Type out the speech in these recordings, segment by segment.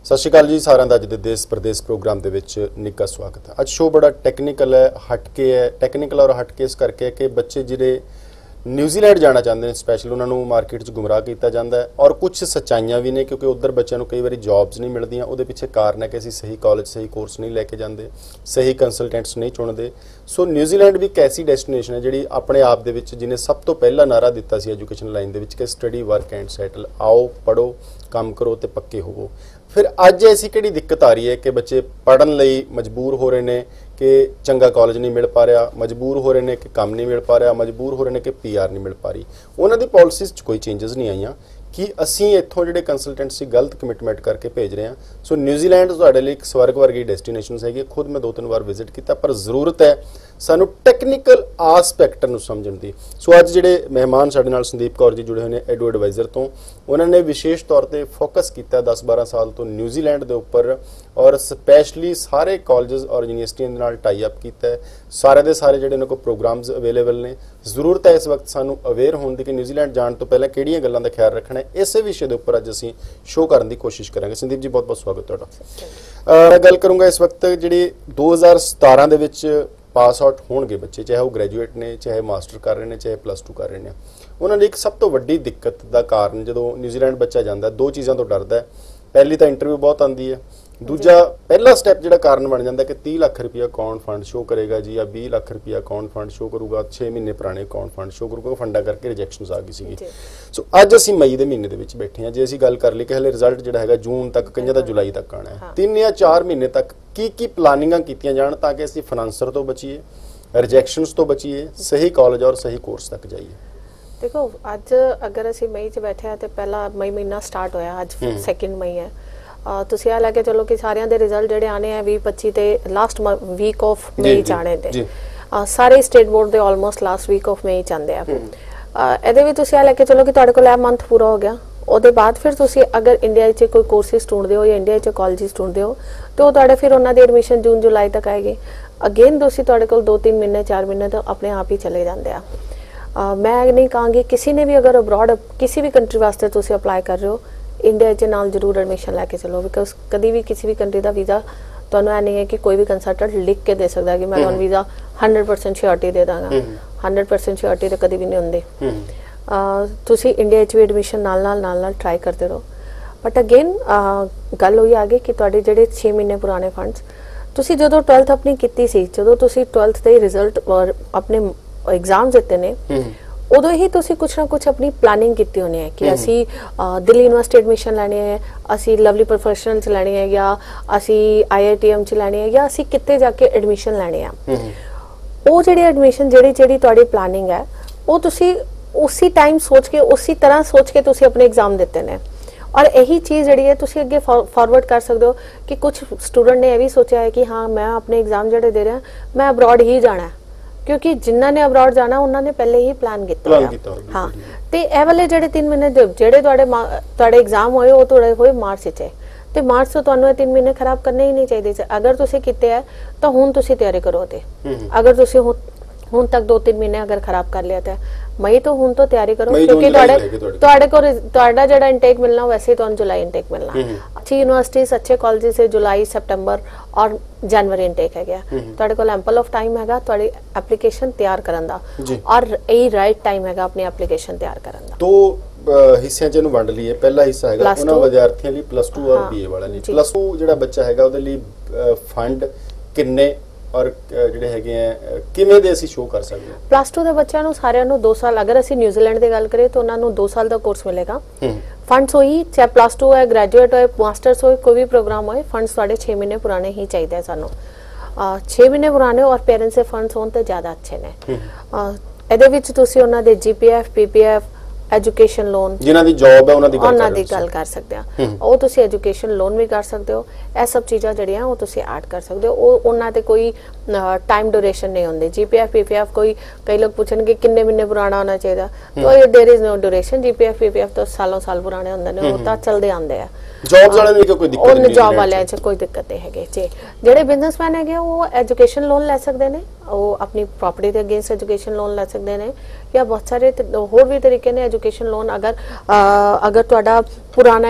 ਸਤਿ ਸ਼੍ਰੀ ਅਕਾਲ ਜੀ ਸਾਰਿਆਂ ਦਾ ਅੱਜ ਦੇ ਦੇਸ਼ ਪ੍ਰਦੇਸ਼ ਪ੍ਰੋਗਰਾਮ ਦੇ ਵਿੱਚ ਨਿੱਘਾ ਸਵਾਗਤ ਹੈ। ਅੱਜ ਸ਼ੋਅ ਬੜਾ ਟੈਕਨੀਕਲ ਹੈ, ਹਟਕੇ ਹੈ। ਟੈਕਨੀਕਲ ਔਰ ਹਟਕੇ ਇਸ ਕਰਕੇ ਹੈ ਕਿ ਬੱਚੇ ਜਿਹੜੇ ਨਿਊਜ਼ੀਲੈਂਡ ਜਾਣਾ ਚਾਹੁੰਦੇ ਨੇ ਸਪੈਸ਼ਲ ਉਹਨਾਂ ਨੂੰ ਮਾਰਕੀਟ 'ਚ ਗੁੰਮਰਾਹ ਕੀਤਾ ਜਾਂਦਾ ਹੈ ਔਰ ਕੁਝ ਸੱਚਾਈਆਂ ਵੀ ਨੇ ਕਿਉਂਕਿ ਉੱਧਰ ਬੱਚਿਆਂ ਨੂੰ ਕਈ ਵਾਰੀ ਜੌਬਸ ਨਹੀਂ ਮਿਲਦੀਆਂ। ਉਹਦੇ ਪਿੱਛੇ ਕਾਰਨ ਹੈ ਕਿ ਅਸੀਂ ਸਹੀ ਕਾਲਜ ਸਹੀ ਕੋਰਸ ਨਹੀਂ ਲੈ ਕੇ ਜਾਂਦੇ, ਸਹੀ ਕੰਸਲਟੈਂਟਸ ਨਹੀਂ ਚੁਣਦੇ। ਸੋ ਨਿਊਜ਼ੀਲੈਂਡ ਵੀ ਇੱਕ ਐਸੀ ਡੈਸਟੀਨੇਸ਼ਨ ਹੈ ਜਿਹੜੀ ਆਪਣੇ ਆਪ ਦੇ ਵਿੱਚ ਜਿਹਨੇ ਸਭ ਤੋਂ ਪਹਿਲਾ ਨਾਰਾ ਦਿੱਤਾ ਸੀ ਐਜੂਕੇਸ਼ਨ ਲਾਈਨ ਦੇ ਵਿੱਚ ਕਿ ਸਟੱਡੀ ਵਰਕ ਐਂਡ ਸੈਟਲ, ਆਓ ਪੜ੍ਹੋ ਕੰਮ ਕਰੋ ਤੇ ਪੱਕੇ ਹੋਵੋ। ਫਿਰ ਅੱਜ ਐਸੀ ਕਿਹੜੀ ਦਿੱਕਤ ਆ ਰਹੀ ਹੈ ਕਿ ਬੱਚੇ ਪੜ੍ਹਨ ਲਈ ਮਜਬੂਰ ਹੋ ਰਹੇ ਨੇ ਕਿ ਚੰਗਾ ਕਾਲਜ ਨਹੀਂ ਮਿਲ ਪਾ ਰਿਹਾ, ਮਜਬੂਰ ਹੋ ਰਹੇ ਨੇ ਕਿ ਕੰਮ ਨਹੀਂ ਮਿਲ ਪਾ ਰਿਹਾ, ਮਜਬੂਰ ਹੋ ਰਹੇ ਨੇ ਕਿ PR ਨਹੀਂ ਮਿਲ ਪਾ ਰਹੀ। ਉਹਨਾਂ ਦੀ ਪਾਲਿਸੀਜ਼ 'ਚ ਕੋਈ ਚੇਂਜਸ ਨਹੀਂ ਆਈਆਂ ਕਿ ਅਸੀਂ ਇੱਥੋਂ ਜਿਹੜੇ ਕੰਸਲਟੈਂਟਸ ਸੀ ਗਲਤ ਕਮਿਟਮੈਂਟ ਕਰਕੇ ਭੇਜ ਰਹੇ ਹਾਂ। ਸੋ ਨਿਊਜ਼ੀਲੈਂਡ ਤੁਹਾਡੇ ਲਈ ਇੱਕ ਸਵਰਗ ਵਰਗੀ ਡੈਸਟੀਨੇਸ਼ਨਸ ਹੈਗੀ। ਖੁਦ ਮੈਂ 2-3 ਵਾਰ ਵਿਜ਼ਿਟ ਕੀਤਾ, ਪਰ ਜ਼ਰੂਰਤ ਹੈ ਸਾਨੂੰ ਟੈਕਨੀਕਲ ਆਸਪੈਕਟ ਨੂੰ ਸਮਝਣ ਦੀ। ਸੋ ਅੱਜ ਜਿਹੜੇ ਮਹਿਮਾਨ ਸਾਡੇ ਨਾਲ ਸੰਦੀਪ ਕੌਰ ਜੀ ਜੁੜੇ ਹੋਏ ਨੇ ਐਡੂ ਐਡਵਾਈਜ਼ਰ ਤੋਂ, ਉਹਨਾਂ ਨੇ ਵਿਸ਼ੇਸ਼ ਤੌਰ ਤੇ ਫੋਕਸ ਕੀਤਾ 10-12 ਸਾਲ ਤੋਂ ਨਿਊਜ਼ੀਲੈਂਡ ਦੇ ਉੱਪਰ ਔਰ ਸਪੈਸ਼ਲੀ ਸਾਰੇ ਕਾਲਜਸ ਔਰ ਯੂਨੀਵਰਸਿਟੀਆਂ ਦੇ ਨਾਲ ਟਾਈ ਅਪ ਕੀਤਾ ਹੈ। ਸਾਰੇ ਦੇ ਸਾਰੇ ਜਿਹੜੇ ਉਹਨਾਂ ਕੋਲ ਪ੍ਰੋਗਰਾਮਸ ਅਵੇਲੇਬਲ ਨੇ। ਜ਼ਰੂਰਤ ਹੈ ਇਸ ਵਕਤ ਸਾਨੂੰ ਅਵੇਅਰ ਹੋਣ ਦੀ ਕਿ ਨਿਊਜ਼ੀਲੈਂਡ ਜਾਣ ਤੋਂ ਪਹਿਲਾਂ ਕਿਹੜੀਆਂ ਗੱਲਾਂ ਦਾ ਖਿਆਲ ਰੱਖਣਾ ਹੈ। ਇਸੇ ਵਿਸ਼ੇ ਦੇ ਉੱਪਰ ਅੱਜ ਅਸੀਂ ਸ਼ੋਅ ਕਰਨ ਦੀ ਕੋਸ਼ਿਸ਼ ਕਰਾਂਗੇ। ਸੰਦੀਪ ਜੀ ਬਹੁਤ ਬਹੁਤ ਸਵਾਗਤ ਤੁਹਾਡਾ। ਮੈਂ ਗੱਲ ਕਰੂੰਗਾ ਇਸ ਵਕਤ ਜਿਹੜੀ 2017 ਦੇ ਵਿੱਚ ਪਾਸ ਆਊਟ ਹੋਣਗੇ ਬੱਚੇ, ਚਾਹੇ ਉਹ ਗ੍ਰੈਜੂਏਟ ਨੇ, ਚਾਹੇ ਮਾਸਟਰ ਕਰ ਰਹੇ ਨੇ, ਚਾਹੇ +2 ਕਰ ਰਹੇ ਨੇ, ਉਹਨਾਂ ਲਈ ਇੱਕ ਸਭ ਤੋਂ ਵੱਡੀ ਦਿੱਕਤ ਦਾ ਕਾਰਨ ਜਦੋਂ ਨਿਊਜ਼ੀਲੈਂਡ ਬੱਚਾ ਜਾਂਦਾ ਦੋ ਚੀਜ਼ਾਂ ਤੋਂ ਡਰਦਾ ਹੈ। ਪਹਿਲੀ ਤਾਂ ਇੰਟਰਵਿਊ ਬਹੁਤ ਆਉਂਦੀ ਹੈ, ਦੂਜਾ ਪਹਿਲਾ ਸਟੈਪ ਜਿਹੜਾ ਕਾਰਨ ਬਣ ਜਾਂਦਾ ਕਿ 30 ਲੱਖ ਰੁਪਇਆ ਕੌਣ ਫੰਡ ਸ਼ੋ ਕਰੇਗਾ ਜੀ, ਜਾਂ 20 ਲੱਖ ਰੁਪਇਆ ਕੌਣ ਫੰਡ ਸ਼ੋ ਕਰੂਗਾ, 6 ਮਹੀਨੇ ਪੁਰਾਣੇ ਕੌਣ ਫੰਡ ਸ਼ੋ ਕਰੂਗਾ। ਫੰਡਾਂ ਕਰਕੇ ਰਿਜੈਕਸ਼ਨਸ ਆ ਗਈ ਸੀਗੀ। ਸੋ ਅੱਜ ਅਸੀਂ ਮਈ ਦੇ ਮਹੀਨੇ ਦੇ ਵਿੱਚ ਬੈਠੇ ਹਾਂ। ਜੇ ਅਸੀਂ ਗੱਲ ਕਰ ਲਈ ਕਿ ਹਲੇ ਰਿਜ਼ਲਟ ਜਿਹੜਾ ਹੈਗਾ ਜੂਨ ਤੱਕ, ਕਈਆਂ ਦਾ ਜੁਲਾਈ ਤੱਕ ਆਉਣਾ ਹੈ, 3 ਜਾਂ 4 ਮਹੀਨੇ ਤੱਕ ਕੀ ਪਲਾਨਿੰਗਾਂ ਕੀਤੀਆਂ ਜਾਣ ਤਾਂ ਕਿ ਅਸੀਂ ਫਾਈਨਾਂਸਰ ਤੋਂ ਬਚੀਏ, ਰਿਜੈਕਸ਼ਨਸ ਤੋਂ ਬਚੀਏ, ਸਹੀ ਕਾਲਜ ਔਰ ਸਹੀ ਕੋਰਸ ਤੱਕ ਜਾਈਏ। ਦੇਖੋ ਅੱਜ ਅਗਰ ਅਸੀਂ ਮਈ 'ਚ ਬੈਠੇ ਹਾਂ ਤੇ ਪਹਿਲਾ ਮਈ ਮਹੀਨਾ ਸਟਾਰਟ ਹੋਇਆ, ਅੱਜ 2 ਮਈ ਹੈ। ਤੁਸੀਂ ਇਹ ਲੈ ਕੇ ਚਲੋ ਕਿ ਸਾਰਿਆਂ ਦੇ ਰਿਜ਼ਲਟ ਜਿਹੜੇ ਆਣੇ ਆ 20-25 ਤੇ ਲਾਸਟ ਵੀਕ ਆਫ ਮਈ ਚ ਆਣੇ ਤੇ ਸਾਰੇ ਸਟੇਟ ਬੋਰਡ ਦੇ ਆਲਮੋਸਟ ਲਾਸਟ ਵੀਕ ਆਫ ਮਈ ਚ ਆਉਂਦੇ ਆ। ਇਹਦੇ ਵਿੱਚ ਤੁਸੀਂ ਇਹ ਲੈ ਕੇ ਚਲੋ ਕਿ ਤੁਹਾਡੇ ਕੋਲ ਇਹ ਮੰਥ ਪੂਰਾ ਹੋ ਗਿਆ। ਉਹਦੇ ਬਾਅਦ ਫਿਰ ਤੁਸੀਂ ਅਗਰ ਇੰਡੀਆ 'ਚ ਕੋਈ ਕੋਰਸਿਸ ਢੂੰਡਦੇ ਹੋ ਜਾਂ ਇੰਡੀਆ 'ਚ ਕਾਲਜਿਸ ਢੂੰਡਦੇ ਹੋ ਤੇ ਉਹ ਤੁਹਾਡੇ ਫਿਰ ਉਹਨਾਂ ਦੀ ਐਡਮਿਸ਼ਨ ਜੂਨ ਜੁਲਾਈ ਤੱਕ ਆਏਗੀ। ਅਗੇਨ ਤੁਸੀਂ ਤੁਹਾਡੇ ਕੋਲ 2-3 ਮਹੀਨੇ 4 ਮਹੀਨੇ ਤਾਂ ਆਪਣੇ ਆਪ ਹੀ ਚਲੇ ਜਾਂਦੇ ਆ। ਮੈਂ ਨਹੀਂ ਕਹਾਂਗੀ ਕਿਸੇ ਨੇ ਵੀ ਅਗਰ ਅਬਰੋਡ ਕਿਸੇ ਵੀ ਕੰਟਰੀ ਵਾਸਤੇ ਤੁਸੀਂ ਅਪਲਾਈ ਕਰ ਰਹੇ ਹੋ ਇੰਡੀਆ 'ਚ ਨਾਲ ਜ਼ਰੂਰ ਐਡਮਿਸ਼ਨ ਲੈ ਕੇ ਚਲੋ, ਬਿਕਾਜ਼ ਕਦੀ ਵੀ ਕਿਸੇ ਵੀ ਕੰਟਰੀ ਦਾ ਵੀਜ਼ਾ ਤੁਹਾਨੂੰ ਇਹ ਨਹੀਂ ਹੈ ਕਿ ਕੋਈ ਵੀ ਕੰਸਲਟੈਂਟ ਲਿਖ ਕੇ ਦੇ ਸਕਦਾ ਕਿ ਮੈਂ ਤੁਹਾਨੂੰ ਵੀਜ਼ਾ 100% ਸ਼ੋਰਟੀ ਦੇ ਦਾਂਗਾ। 100% ਸ਼ੋਰਟੀ ਤਾਂ ਕਦੀ ਵੀ ਨਹੀਂ ਹੁੰਦੀ। ਤੁਸੀਂ ਇੰਡੀਆ 'ਚ ਵੀ ਐਡਮਿਸ਼ਨ ਨਾਲ ਟਰਾਈ ਕਰਦੇ ਰਹੋ। ਬਟ ਅਗੇਨ ਗੱਲ ਹੋਈ ਆ ਗਈ ਕਿ ਤੁਹਾਡੇ ਜਿਹੜੇ 6 ਮਹੀਨੇ ਪੁਰਾਣੇ ਫੰਡਸ ਤੁਸੀਂ ਜਦੋਂ 12th ਆਪਣੀ ਕੀਤੀ ਸੀ, ਜਦੋਂ ਤੁਸੀਂ 12th ਦੇ ਰਿਜ਼ਲਟ ਔਰ ਆਪਣੇ ਐਗਜ਼ਾਮ ਦਿੱਤੇ ਨੇ, ਉਦੋਂ ਹੀ ਤੁਸੀਂ ਕੁਛ ਨਾ ਕੁਛ ਆਪਣੀ ਪਲਾਨਿੰਗ ਕੀਤੀ ਹੋਣੀ ਹੈ ਕਿ ਅਸੀਂ ਦਿੱਲੀ ਯੂਨੀਵਰਸਿਟੀ ਐਡਮਿਸ਼ਨ ਲੈਣੀ ਹੈ, ਅਸੀਂ ਲਵਲੀ ਪ੍ਰੋਫੈਸ਼ਨਲ ਚ ਲੈਣੀ ਹੈ, ਜਾਂ ਅਸੀਂ IITM ਚ ਲੈਣੀ ਹੈ, ਜਾਂ ਅਸੀਂ ਕਿਤੇ ਜਾ ਕੇ ਐਡਮਿਸ਼ਨ ਲੈਣੀ ਹੈ। ਉਹ ਜਿਹੜੀ ਐਡਮਿਸ਼ਨ ਜਿਹੜੀ ਤੁਹਾਡੀ ਪਲਾਨਿੰਗ ਹੈ ਉਹ ਤੁਸੀਂ ਉਸੇ ਟਾਈਮ ਸੋਚ ਕੇ ਉਸੇ ਤਰ੍ਹਾਂ ਸੋਚ ਕੇ ਤੁਸੀਂ ਆਪਣੇ ਐਗਜ਼ਾਮ ਦਿੱਤੇ ਨੇ। ਔਰ ਇਹੀ ਚੀਜ਼ ਜਿਹੜੀ ਹੈ ਤੁਸੀਂ ਅੱਗੇ ਫਾਰਵਰਡ ਕਰ ਸਕਦੇ ਹੋ ਕਿ ਕੁਝ ਸਟੂਡੈਂਟ ਨੇ ਇਹ ਵੀ ਸੋਚਿਆ ਹੈ ਕਿ ਹਾਂ ਮੈਂ ਆਪਣੇ ਐਗਜ਼ਾਮ ਜਿਹੜੇ ਦੇ ਰਿਹਾ ਮੈਂ ਅਬਰੋਡ ਹੀ ਜਾਣਾ, ਕਿਉਂਕਿ ਜਿਨ੍ਹਾਂ ਨੇ ਅਬਰੋਡ ਜਾਣਾ ਉਹਨਾਂ ਨੇ ਪਹਿਲੇ ਹੀ ਪਲਾਨ ਕੀਤਾ। ਹਾਂ, ਤੇ ਇਹ ਵਾਲੇ ਜਿਹੜੇ 3 ਮਹੀਨੇ ਜਿਹੜੇ ਤੁਹਾਡੇ ਐਗਜ਼ਾਮ ਹੋਏ ਉਹ ਤੁਹਾਡੇ ਹੋਏ ਮਾਰਚ 'ਚ, ਤੇ ਮਾਰਚ ਤੋਂ ਤੁਹਾਨੂੰ ਇਹ 3 ਮਹੀਨੇ ਖਰਾਬ ਕਰਨੇ ਹੀ ਨਹੀਂ ਚਾਹੀਦੇ ਸੀ। ਅਗਰ ਤੁਸੀਂ ਕੀਤੇ ਹੈ ਤਾਂ ਹੁਣ ਤੁਸੀਂ ਤਿਆਰੀ ਕਰੋ। ਤੇ ਅਗਰ ਤੁਸੀਂ ਹੁਣ ਤੱਕ 2-3 ਮਹੀਨੇ ਅਗਰ ਖਰਾਬ ਕਰ ਲਿਆ ਤਾਂ ਮਈ ਤੋਂ ਹੁਣ ਤੋਂ ਤਿਆਰੀ ਕਰੋ, ਕਿਉਂਕਿ ਤੁਹਾਡੇ ਕੋਲ ਤੁਹਾਡਾ ਜਿਹੜਾ ਇਨਟੇਕ ਮਿਲਣਾ ਵੈਸੇ ਤੁਹਾਨੂੰ ਜੁਲਾਈ ਇਨਟੇਕ ਮਿਲਣਾ। ਅੱਛੀ ਯੂਨੀਵਰਸਿਟੀਜ਼ ਅੱਛੇ ਕਾਲਜਿਸ ਹੈ ਜੁਲਾਈ, ਸੈਪਟੈਂਬਰ ਔਰ ਜਨਵਰੀ ਇਨਟੇਕ ਹੈਗਾ। ਤੁਹਾਡੇ ਕੋਲ ਐਂਪਲ ਆਫ ਟਾਈਮ ਹੈਗਾ ਤੁਹਾਡੀ ਐਪਲੀਕੇਸ਼ਨ ਤਿਆਰ ਕਰਨ ਦਾ, ਔਰ ਇਹ ਰਾਈਟ ਟਾਈਮ ਹੈਗਾ ਆਪਣੀ ਐਪਲੀਕੇਸ਼ਨ ਤਿਆਰ ਕਰਨ ਦਾ। ਦੋ ਹਿੱਸਿਆਂ 'ਚ ਇਹਨੂੰ ਵੰਡ ਲਈਏ। ਪਹਿਲਾ ਹਿੱਸਾ ਹੈਗਾ ਉਹਨਾਂ ਵਿਦਿਆਰਥੀਆਂ ਲਈ +2 ਔਰ BA ਵਾਲਿਆਂ ਲਈ। +2 ਜਿਹੜਾ ਬੱਚਾ ਹੈਗਾ ਉਹਦੇ ਲਈ ਫੰਡ ਕਿੰਨੇ ਔਰ ਜਿਹੜੇ ਹੈਗੇ ਆ ਕਿਵੇਂ ਦੇ ਅਸੀਂ ਸ਼ੋਅ ਕਰ ਸਕਦੇ ਹਾਂ? +2 ਦੇ ਬੱਚਿਆਂ ਨੂੰ ਸਾਰਿਆਂ ਨੂੰ 2 ਸਾਲ, ਅਗਰ ਅਸੀਂ ਨਿਊਜ਼ੀਲੈਂਡ ਦੀ ਗੱਲ ਕਰੀਏ ਤਾਂ ਉਹਨਾਂ ਨੂੰ 2 ਸਾਲ ਦਾ ਕੋਰਸ ਮਿਲੇਗਾ। ਫੰਡਸ ਹੋਈ ਚਾਹੇ +2 ਹੈ, ਗ੍ਰੈਜੂਏਟ ਹੋਏ, ਮਾਸਟਰਸ ਹੋਏ, ਕੋਈ ਵੀ ਪ੍ਰੋਗਰਾਮ ਹੋਏ, ਫੰਡਸ ਤੁਹਾਡੇ 6 ਮਹੀਨੇ ਪੁਰਾਣੇ ਹੀ ਚਾਹੀਦੇ ਸਾਨੂੰ। 6 ਮਹੀਨੇ ਪੁਰਾਣੇ ਔਰ ਪੇਰੈਂਟਸ ਦੇ ਫੰਡਸ ਹੋਣ ਤਾਂ ਜ਼ਿਆਦਾ ਅੱਛੇ ਨੇ। ਇਹਦੇ ਵਿੱਚ ਤੁਸੀਂ ਉਹਨਾਂ ਦੇ GPF, PPF, ਐਜੂਕੇਸ਼ਨ ਲੋਨ, ਜਿਨ੍ਹਾਂ ਦੀ ਜੌਬ ਹੈ ਉਹਨਾਂ ਦੀ ਗੱਲ ਕਰ ਸਕਦੇ ਆ। ਉਹ ਤੁਸੀਂ ਐਜੂਕੇਸ਼ਨ ਲੋਨ ਵੀ ਕਰ ਸਕਦੇ ਹੋ। ਇਹ ਸਭ ਚੀਜ਼ਾਂ ਜਿਹੜੀਆਂ ਉਹ ਤੁਸੀਂ ਐਡ ਕਰ ਸਕਦੇ ਹੋ। ਉਹ ਉਹਨਾਂ ਤੇ ਕੋਈ टाइम ड्यूरेशन नहीं होंगी। जीपीएफ पीपीएफ कोई कई लोग पूछेंगे किन्ने महीने पुराना होना चाहिए, तो there is no duration. GPF PPF तो सालों साल पुराने होंगे ने, वो तो चलते आते हैं। जॉब वाले ने कोई दिक्कत नहीं, जॉब वाले च कोई दिक्कत नहीं हैगी जी। ਜਿਹੜੇ ਬਿਜ਼ਨਸਮੈਨ ਹੈਗੇ ਉਹ ਐਜੂਕੇਸ਼ਨ ਲੋਨ ਲੈ ਸਕਦੇ ਨੇ, ਉਹ ਆਪਣੀ ਪ੍ਰਾਪਰਟੀ ਦੇ ਅਗੇਂਸਟ ਐਜੂਕੇਸ਼ਨ ਲੋਨ ਲੈ ਸਕਦੇ ਨੇ, ਜਾਂ ਬਹੁਤ ਸਾਰੇ ਹੋਰ ਵੀ ਤਰੀਕੇ ਨੇ ਐਜੂਕੇਸ਼ਨ ਲੋਨ। ਅਗਰ ਤੁਹਾਡਾ ਪੁਰਾਣਾ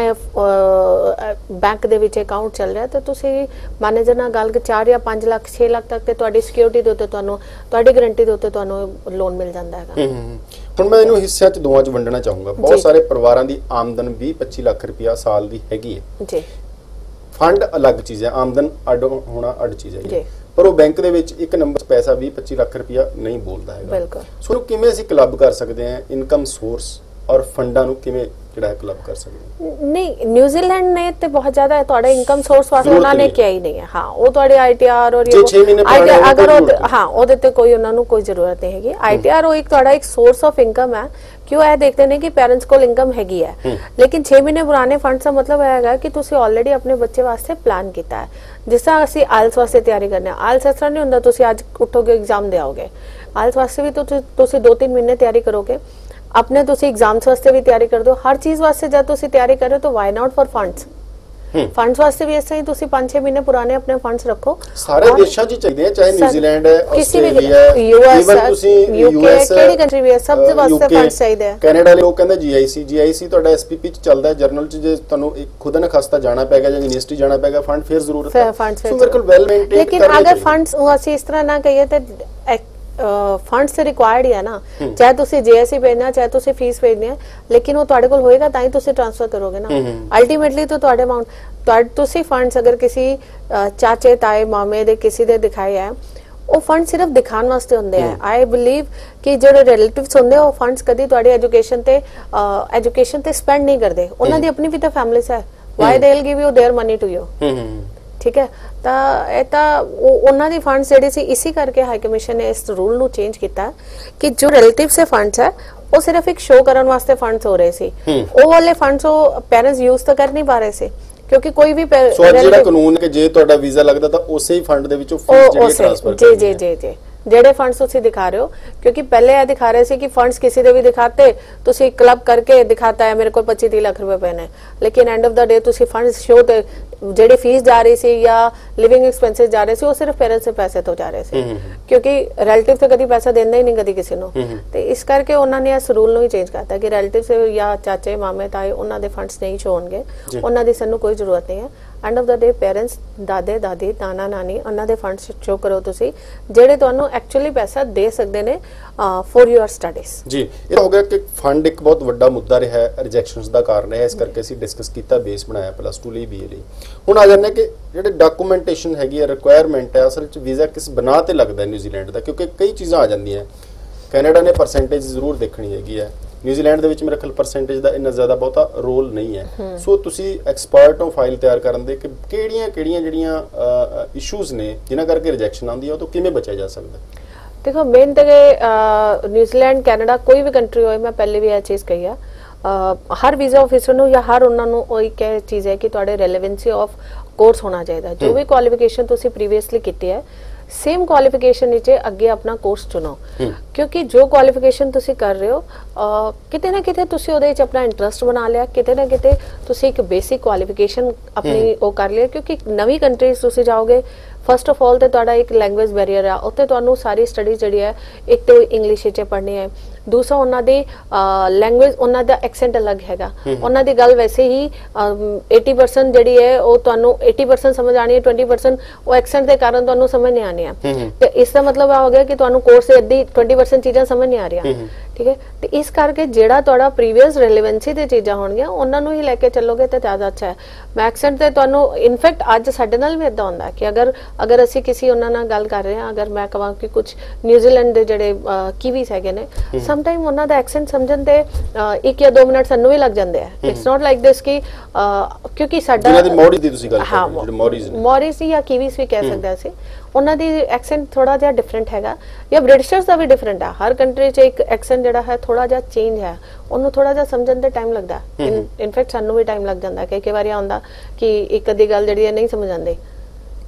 ਬੈਂਕ ਦੇ ਵਿੱਚ ਅਕਾਊਂਟ ਚੱਲ ਰਿਹਾ ਤਾਂ ਤੁਸੀਂ ਮੈਨੇਜਰ ਨਾਲ ਗੱਲ 4 ਜਾਂ 5 ਲੱਖ 6 ਲੱਖ ਤੱਕ ਤੇ ਤੁਹਾਡੀ ਸਿਕਿਉਰਿਟੀ ਦੇ ਉੱਤੇ ਤੁਹਾਨੂੰ, ਤੁਹਾਡੀ ਗਾਰੰਟੀ ਦੇ ਉੱਤੇ ਤੁਹਾਨੂੰ ਲੋਨ ਮਿਲ ਜਾਂਦਾ ਹੈਗਾ। ਹੁਣ ਮੈਂ ਇਹਨੂੰ ਹਿੱਸਿਆਂ 'ਚ ਦੋਵਾਂ 'ਚ ਵੰਡਣਾ ਚਾਹੂੰਗਾ। ਬਹੁਤ ਸਾਰੇ ਪਰਿਵਾਰਾਂ ਦੀ ਆਮਦਨ 20-25 ਲੱਖ ਰੁਪਇਆ ਸਾਲ ਦੀ ਹੈਗੀ ਹੈ ਜੀ। ਫੰਡ ਅਲੱਗ ਚੀਜ਼ ਹੈ, ਆਮਦਨ ਅੱਡ ਹੋਣਾ ਅੱਡ ਚੀਜ਼ ਹੈ ਜੀ, ਪਰ ਉਹ ਬੈਂਕ ਦੇ ਵਿੱਚ ਇੱਕ ਨੰਬਰ 'ਚ ਪੈਸਾ 20-25 ਲੱਖ ਰੁਪਇਆ ਨਹੀਂ ਬੋਲਦਾ ਹੈਗਾ। ਬਿਲਕੁਲ। ਸੋ ਉਹਨੂੰ ਕਿਵੇਂ ਅਸੀਂ ਕਲੱਬ ਕਰ ਸਕਦੇ ਹਾਂ, ਇਨਕਮ ਸੋਰਸ ਔਰ ਫੰਡਾਂ ਨੂੰ ਕਿਵੇਂ ਜਿਹੜਾ ਹੈ ਕਲੱਬ ਕਰ ਸਕਦੇ ਹਾਂ? ਨਹੀਂ, ਨਿਊਜ਼ੀਲੈਂਡ ਨੇ ਤੇ ਬਹੁਤ ਜ਼ਿਆਦਾ ਤੁਹਾਡਾ ਇਨਕਮ ਸੋਰਸ ਵਾਸਤੇ ਉਹਨਾਂ ਨੇ ਕਿਹਾ ਹੀ ਨਹੀਂ ਹੈ। ਹਾਂ, ਉਹ ਤੁਹਾਡੇ ਆਈਟੀਆਰ ਔਰ ਅਗਰ ਹਾਂ ਉਹਦੇ ਤੇ ਕੋਈ ਉਹਨਾਂ ਨੂੰ ਕੋਈ ਜ਼ਰੂਰਤ ਨਹੀਂ ਹੈਗੀ। ਆਈਟੀਆਰ ਉਹ ਇੱਕ ਤੁਹਾਡਾ ਇੱਕ ਸੋਰਸ ਆਫ ਇਨਕਮ ਹੈ। ਕਿਉਂ ਇਹ ਦੇਖਦੇ ਨੇ ਕਿ ਪੈਰੈਂਟਸ ਕੋਲ ਇਨਕਮ ਹੈਗੀ ਹੈ, ਲੇਕਿਨ 6 ਮਹੀਨੇ ਪੁਰਾਣੇ ਫੰਡ ਦਾ ਮਤਲਬ ਹੈਗਾ ਕਿ ਤੁਸੀਂ ਆਲਰੇਡੀ ਆਪਣੇ ਬੱਚੇ ਵਾਸਤੇ ਪਲਾਨ ਕੀਤਾ ਹੈ। ਜਿਸ ਤਰ੍ਹਾਂ ਅਸੀਂ ਆਇਲਸ ਵਾਸਤੇ ਤਿਆਰੀ ਕਰਨੇ ਆ, ਆਇਲਸ ਇਸ ਤਰ੍ਹਾਂ ਨਹੀਂ ਹੁੰਦਾ ਤੁਸੀਂ ਅੱਜ ਉੱਠੋਗੇ ਐਗਜ਼ਾਮ ਦੇ ਆਓਗੇ। ਆਇਲਸ ਵਾਸਤੇ ਵੀ ਤੁਸੀਂ 2-3 ਮਹੀਨੇ ਤਿਆਰੀ ਕਰੋਗੇ, अपने तुसी एग्जाम्स वास्ते भी तैयारी कर दो, हर चीज वास्ते जब तुसी तैयारी कर रहे हो तो why not for funds. Funds वास्ते भी ऐसे ही तुसी 5-6 महीने पुराने अपने फंड्स रखो। सारे देशों च चाहिए, चाहे न्यूजीलैंड है, ऑस्ट्रेलिया है, इवन तुसी यूएस केड़ी कंट्री भी है, सब दे वास्ते फंड्स चाहिए। कनाडा वाले लोग कहंदे जीआईसी ਤੁਹਾਡਾ ਐਸਪੀਪੀ ਚ ਚੱਲਦਾ ਹੈ, ਜਰਨਲ ਚ ਜੇ ਤੁਹਾਨੂੰ ਇੱਕ ਖੁਦ ਨਾ ਖਸਤਾ ਜਾਣਾ ਪੈਗਾ ਜਾਂ ਯੂਨੀਵਰਸਿਟੀ ਜਾਣਾ ਪੈਗਾ, ਫੰਡ ਫਿਰ ਜ਼ਰੂਰਤ ਹੈ। ਸੋ ਬਿਲਕੁਲ ਵੈਲ ਮੇਨਟੇਨ। लेकिन अगर फंड्स ਅਸੀਂ ਇਸ ਤਰ੍ਹਾਂ ਨਾ ਕਹੀਏ ਤੇ फंड्स ਤੇ ਰਿਕੁਆਇਰਡ ਹੈ ਨਾ, ਚਾਹੇ ਤੁਸੀਂ ਜੀਐਸਸੀ ਭੇਜਣਾ ਚਾਹੇ ਤੁਸੀਂ ਫੀਸ ਭੇਜਣੀ ਹੈ, ਲੇਕਿਨ ਉਹ ਤੁਹਾਡੇ ਕੋਲ ਹੋਏਗਾ ਤਾਂ ਹੀ ਤੁਸੀਂ ਟ੍ਰਾਂਸਫਰ ਕਰੋਗੇ ਨਾ। ਅਲਟੀਮੇਟਲੀ ਤਾਂ ਤੁਹਾਡੇ ਅਮਾਉਂਟ ਤੁਸੀਂ ਫੰਡਸ ਅਗਰ ਕਿਸੇ ਚਾਚੇ ਤਾਏ ਮਾਮੇ ਦੇ ਕਿਸੇ ਦੇ ਦਿਖਾਏ ਹੈ, ਉਹ ਫੰਡ ਸਿਰਫ ਦਿਖਾਉਣ ਵਾਸਤੇ ਹੁੰਦੇ ਆ। ਆਈ ਬਿਲੀਵ ਕਿ ਜਿਹੜੇ ਰਿਲੇਟਿਵਸ ਹੁੰਦੇ ਉਹ ਫੰਡਸ ਕਦੀ ਤੁਹਾਡੀ ਐਜੂਕੇਸ਼ਨ ਤੇ ਸਪੈਂਡ ਨਹੀਂ ਕਰਦੇ। ਉਹਨਾਂ ਦੀ ਆਪਣੀ ਵੀ ਤਾਂ ਫੈਮਿਲੀਜ਼ ਹੈ, why they will give you their money to you. ठीक है, ਇਹ ਤਾਂ ਉਹਨਾਂ ਦੀ ਫੰਡਸ ਜਿਹੜੇ ਸੀ, ਇਸੇ ਕਰਕੇ ਹਾਈ ਕਮਿਸ਼ਨ ਨੇ ਇਸ ਰੂਲ ਨੂੰ ਚੇਂਜ ਕੀਤਾ ਕਿ ਜੋ ਰਿਲੇਟਿਵਸ ਦੇ ਫੰਡਸ ਹੈ ਉਹ ਸਿਰਫ ਇੱਕ ਸ਼ੋ ਕਰਨ ਵਾਸਤੇ ਫੰਡਸ ਹੋ ਰਹੇ ਸੀ। ਉਹ ਵਾਲੇ ਫੰਡਸ ਉਹ ਪੈਰੈਂਟਸ ਯੂਜ਼ ਤਾਂ ਕਰ ਨਹੀਂ ਪਾ ਰਹੇ ਸੀ, ਕਿਉਂਕਿ ਕੋਈ ਵੀ ਜਿਹੜਾ ਕਾਨੂੰਨ ਕਿ ਜੇ ਤੁਹਾਡਾ ਵੀਜ਼ਾ ਲੱਗਦਾ ਤਾਂ ਉਸੇ ਹੀ ਫੰਡ ਦੇ ਵਿੱਚੋਂ ਫੀਸ ਜਿਹੜੀ ਟ੍ਰਾਂਸਫਰ ਕਰਨੀ ਹੈ। ਜੀ ਜਿਹੜੇ ਫੰਡਸ ਤੁਸੀਂ ਦਿਖਾ ਰਹੇ ਹੋ, ਕਿਉਂਕਿ ਪਹਿਲੇ ਇਹ ਦਿਖਾ ਰਹੇ ਸੀ ਕਿ ਫੰਡਸ ਕਿਸੇ ਦੇ ਵੀ ਦਿਖਾਤੇ, ਤੁਸੀਂ ਕਲੱਬ ਕਰਕੇ ਦਿਖਾਤਾ ਹੈ ਮੇਰੇ ਕੋਲ 25-30 ਲੱਖ ਰੁਪਏ ਪਏ ਨੇ, ਲੇਕਿਨ ਐਂਡ ਆਫ ਦਾ ਡੇ ਤੁਸੀਂ ਫੰਡਸ ਸ਼ੋ ਤੇ ਜਿਹੜੀ ਫੀਸ ਜਾ ਰਹੀ ਸੀ ਜਾਂ ਲਿਵਿੰਗ ਐਕਸਪੈਂਸਸ ਜਾ ਰਹੇ ਸੀ ਉਹ ਸਿਰਫ ਪੇਰੈਂਟਸ ਦੇ ਪੈਸੇ ਤੋਂ ਜਾ ਰਹੇ ਸੀ, ਕਿਉਂਕਿ ਰਿਲੇਟਿਵ ਤੇ ਕਦੀ ਪੈਸਾ ਦਿੰਦਾ ਹੀ ਨਹੀਂ ਕਦੀ ਕਿਸੇ ਨੂੰ। ਤੇ ਇਸ ਕਰਕੇ ਉਹਨਾਂ ਨੇ ਇਸ ਰੂਲ ਨੂੰ ਹੀ ਚੇਂਜ ਕਰਤਾ ਕਿ ਰਿਲੇਟਿਵ ਜਾਂ ਚਾਚੇ ਮਾਮੇ ਤਾਏ ਉਹਨਾਂ ਦੇ ਫੰਡਸ ਨਹੀਂ ਸ਼ੋ ਹੋਣਗੇ, ਉਹਨਾਂ ਦੀ ਸਾਨੂੰ ਕੋਈ ਜ਼ਰੂਰਤ ਨਹੀਂ ਹੈ। End of the day parents, ਦਾਦੇ ਦਾਦੀ, ਨਾਨਾ ਨਾਨੀ, ਉਹਨਾਂ ਦੇ ਫੰਡਸ ਸ਼ੋ ਕਰੋ ਤੁਸੀਂ, ਜਿਹੜੇ ਤੁਹਾਨੂੰ ਐਕਚੁਅਲੀ ਪੈਸਾ ਦੇ ਸਕਦੇ ਨੇ ਫॉर ਯੂਅਰ ਸਟੱਡੀਜ਼। ਜੀ, ਇਹ ਹੋ ਗਿਆ ਕਿ ਫੰਡ ਇੱਕ ਬਹੁਤ ਵੱਡਾ ਮੁੱਦਾ ਰਿਹਾ ਹੈ, ਰਿਜੈਕਸ਼ਨਸ ਦਾ ਕਾਰਨ ਹੈ, ਇਸ ਕਰਕੇ ਅਸੀਂ ਡਿਸਕਸ ਕੀਤਾ, ਬੇਸ ਬਣਾਇਆ +2 ਲਈ BA ਲਈ। ਹੁਣ ਆ ਜਾਂਦੇ ਕਿ ਜਿਹੜੇ ਡਾਕੂਮੈਂਟੇਸ਼ਨ ਹੈਗੀ ਹੈ, ਰਿਕੁਆਇਰਮੈਂਟ ਹੈ, ਅਸਲ 'ਚ ਵੀਜ਼ਾ ਕਿਸ ਬਣਾ ਤੇ ਲੱਗਦਾ ਨਿਊਜ਼ੀਲੈਂਡ ਦਾ, ਕਿਉਂਕਿ ਕਈ ਚੀਜ਼ਾਂ ਆ ਜਾਂਦੀਆਂ। ਕੈਨੇਡਾ ਨੇ ਪਰਸੈਂਟੇਜ ਜ਼ਰੂਰ ਦੇਖਣੀ ਹੈਗੀ ਹੈ, ਨਿਊਜ਼ੀਲੈਂਡ ਦੇ ਵਿੱਚ ਮੇਰੇ ਖਿਆਲ ਪਰਸੈਂਟੇਜ ਦਾ ਇੰਨਾ ਜ਼ਿਆਦਾ ਬਹੁਤਾ ਰੋਲ ਨਹੀਂ ਹੈ। ਸੋ ਤੁਸੀਂ ਐਕਸਪਰਟ ਹੋ ਫਾਈਲ ਤਿਆਰ ਕਰਨ ਦੇ ਕਿ ਕਿਹੜੀਆਂ ਜਿਹੜੀਆਂ ਇਸ਼ੂਜ਼ ਨੇ ਜਿਨ੍ਹਾਂ ਕਰਕੇ ਰਿਜੈਕਸ਼ਨ ਆਉਂਦੀ ਹੈ, ਉਹ ਤੋਂ ਕਿਵੇਂ ਬਚਿਆ ਜਾ ਸਕਦਾ? देखो, मेन तो न्यूजीलैंड कैनेडा कोई भी कंट्री हो, मैं पहले भी यह चीज़ कही है, हर वीज़ा ऑफिसर ਨੂੰ ਜਾਂ ਹਰ ਉਹਨਾਂ ਨੂੰ ਉਹ ਇੱਕ ਚੀਜ਼ ਹੈ ਕਿ ਤੁਹਾਡੇ ਰੈਲੇਵੈਂਸੀ ਆਫ ਕੋਰਸ ਹੋਣਾ ਚਾਹੀਦਾ। ਜੋ ਵੀ ਕੁਆਲੀਫਿਕੇਸ਼ਨ ਤੁਸੀਂ ਪ੍ਰੀਵੀਅਸਲੀ ਕੀਤੀ ਹੈ, सेम क्वालिफिकेशन नीचे अगे अपना कोर्स चुनो, क्योंकि जो क्वालिफिकेशन तुसी कर रहे हो किते ना किते तुसी ओदे विच अपना इंटरस्ट बना लिया, किते ना किते तुसी एक बेसिक क्वालिफिकेशन अपनी ओ कर लिया। क्योंकि नवी कंट्रीज तुसी जाओगे, फस्ट ऑफ ऑल तो तुहाडा एक लैंग्वेज बैरियर है, उत्ते तुहानू सारी स्टडी जिहड़ी है एक तो इंग्लिश विच पढ़नी है, दूसरा उन्हां दी लैंग्वेज उन्हां दा एक्सेंट अलग हैगा, उन्हां दी गल वैसे ही 80% जिहड़ी है ओ तुहानू 80% समझ आनी है, 20% ओ एक्सेंट दे कारण तुहानू समझ नहीं आनी है। ते इसदा मतलब आ हो गया कि तुहानू कोर्स दे अद्धी 20% चीज़ां समझ नहीं आ रही। ठीक है, तो इस करके जिहड़ा तुहाडा प्रीवियस रिलेवेंसी दे चीज़ां होणगीਆਂ उन्हां नू ही लैके चलोगे तो ज़्यादा अच्छा है। मैं एक्सेंट ते तुहानू इनफैक्ट अज साडे नाल भी इदां हुंदा कि अगर असीं किसी उन्हां नाल गल कर रहे हां, अगर मैं कहां कि कुछ न्यूजीलैंड दे जिहड़े कीवीस हैगे ने, सम टाइम उन्हां दा एक्सेंट समझण ते 1 या 2 मिनट सानू भी लग जांदे आ। इट्स नॉट लाइक दिस कि क्योंकि साडा जिन्हां दी मॉरिस दी तुसीं गल कर रहे हो, जिहड़े मॉरिस या कीवीस भी कह सकदा सी, उन्हां दी एक्सेंट थोड़ा जिहा डिफरेंट हैगा, या ब्रिटिशर्स दा भी डिफरेंट है। हर कंट्री च एक एक्सेंट जिहड़ा है थोड़ा जिहा चेंज है, ਉਹਨੂੰ ਥੋੜਾ ਜਿਹਾ ਸਮਝਣ ਤੇ ਟਾਈਮ ਲੱਗਦਾ। ਇਨਫੈਕਟ ਸਾਨੂੰ ਵੀ ਟਾਈਮ ਲੱਗ ਜਾਂਦਾ, ਕਈ ਵਾਰੀ ਆਉਂਦਾ ਕਿ ਇੱਕ ਅੱਧੀ ਗੱਲ ਜਿਹੜੀ ਹੈ ਨਹੀਂ ਸਮਝ ਆਉਂਦੀ,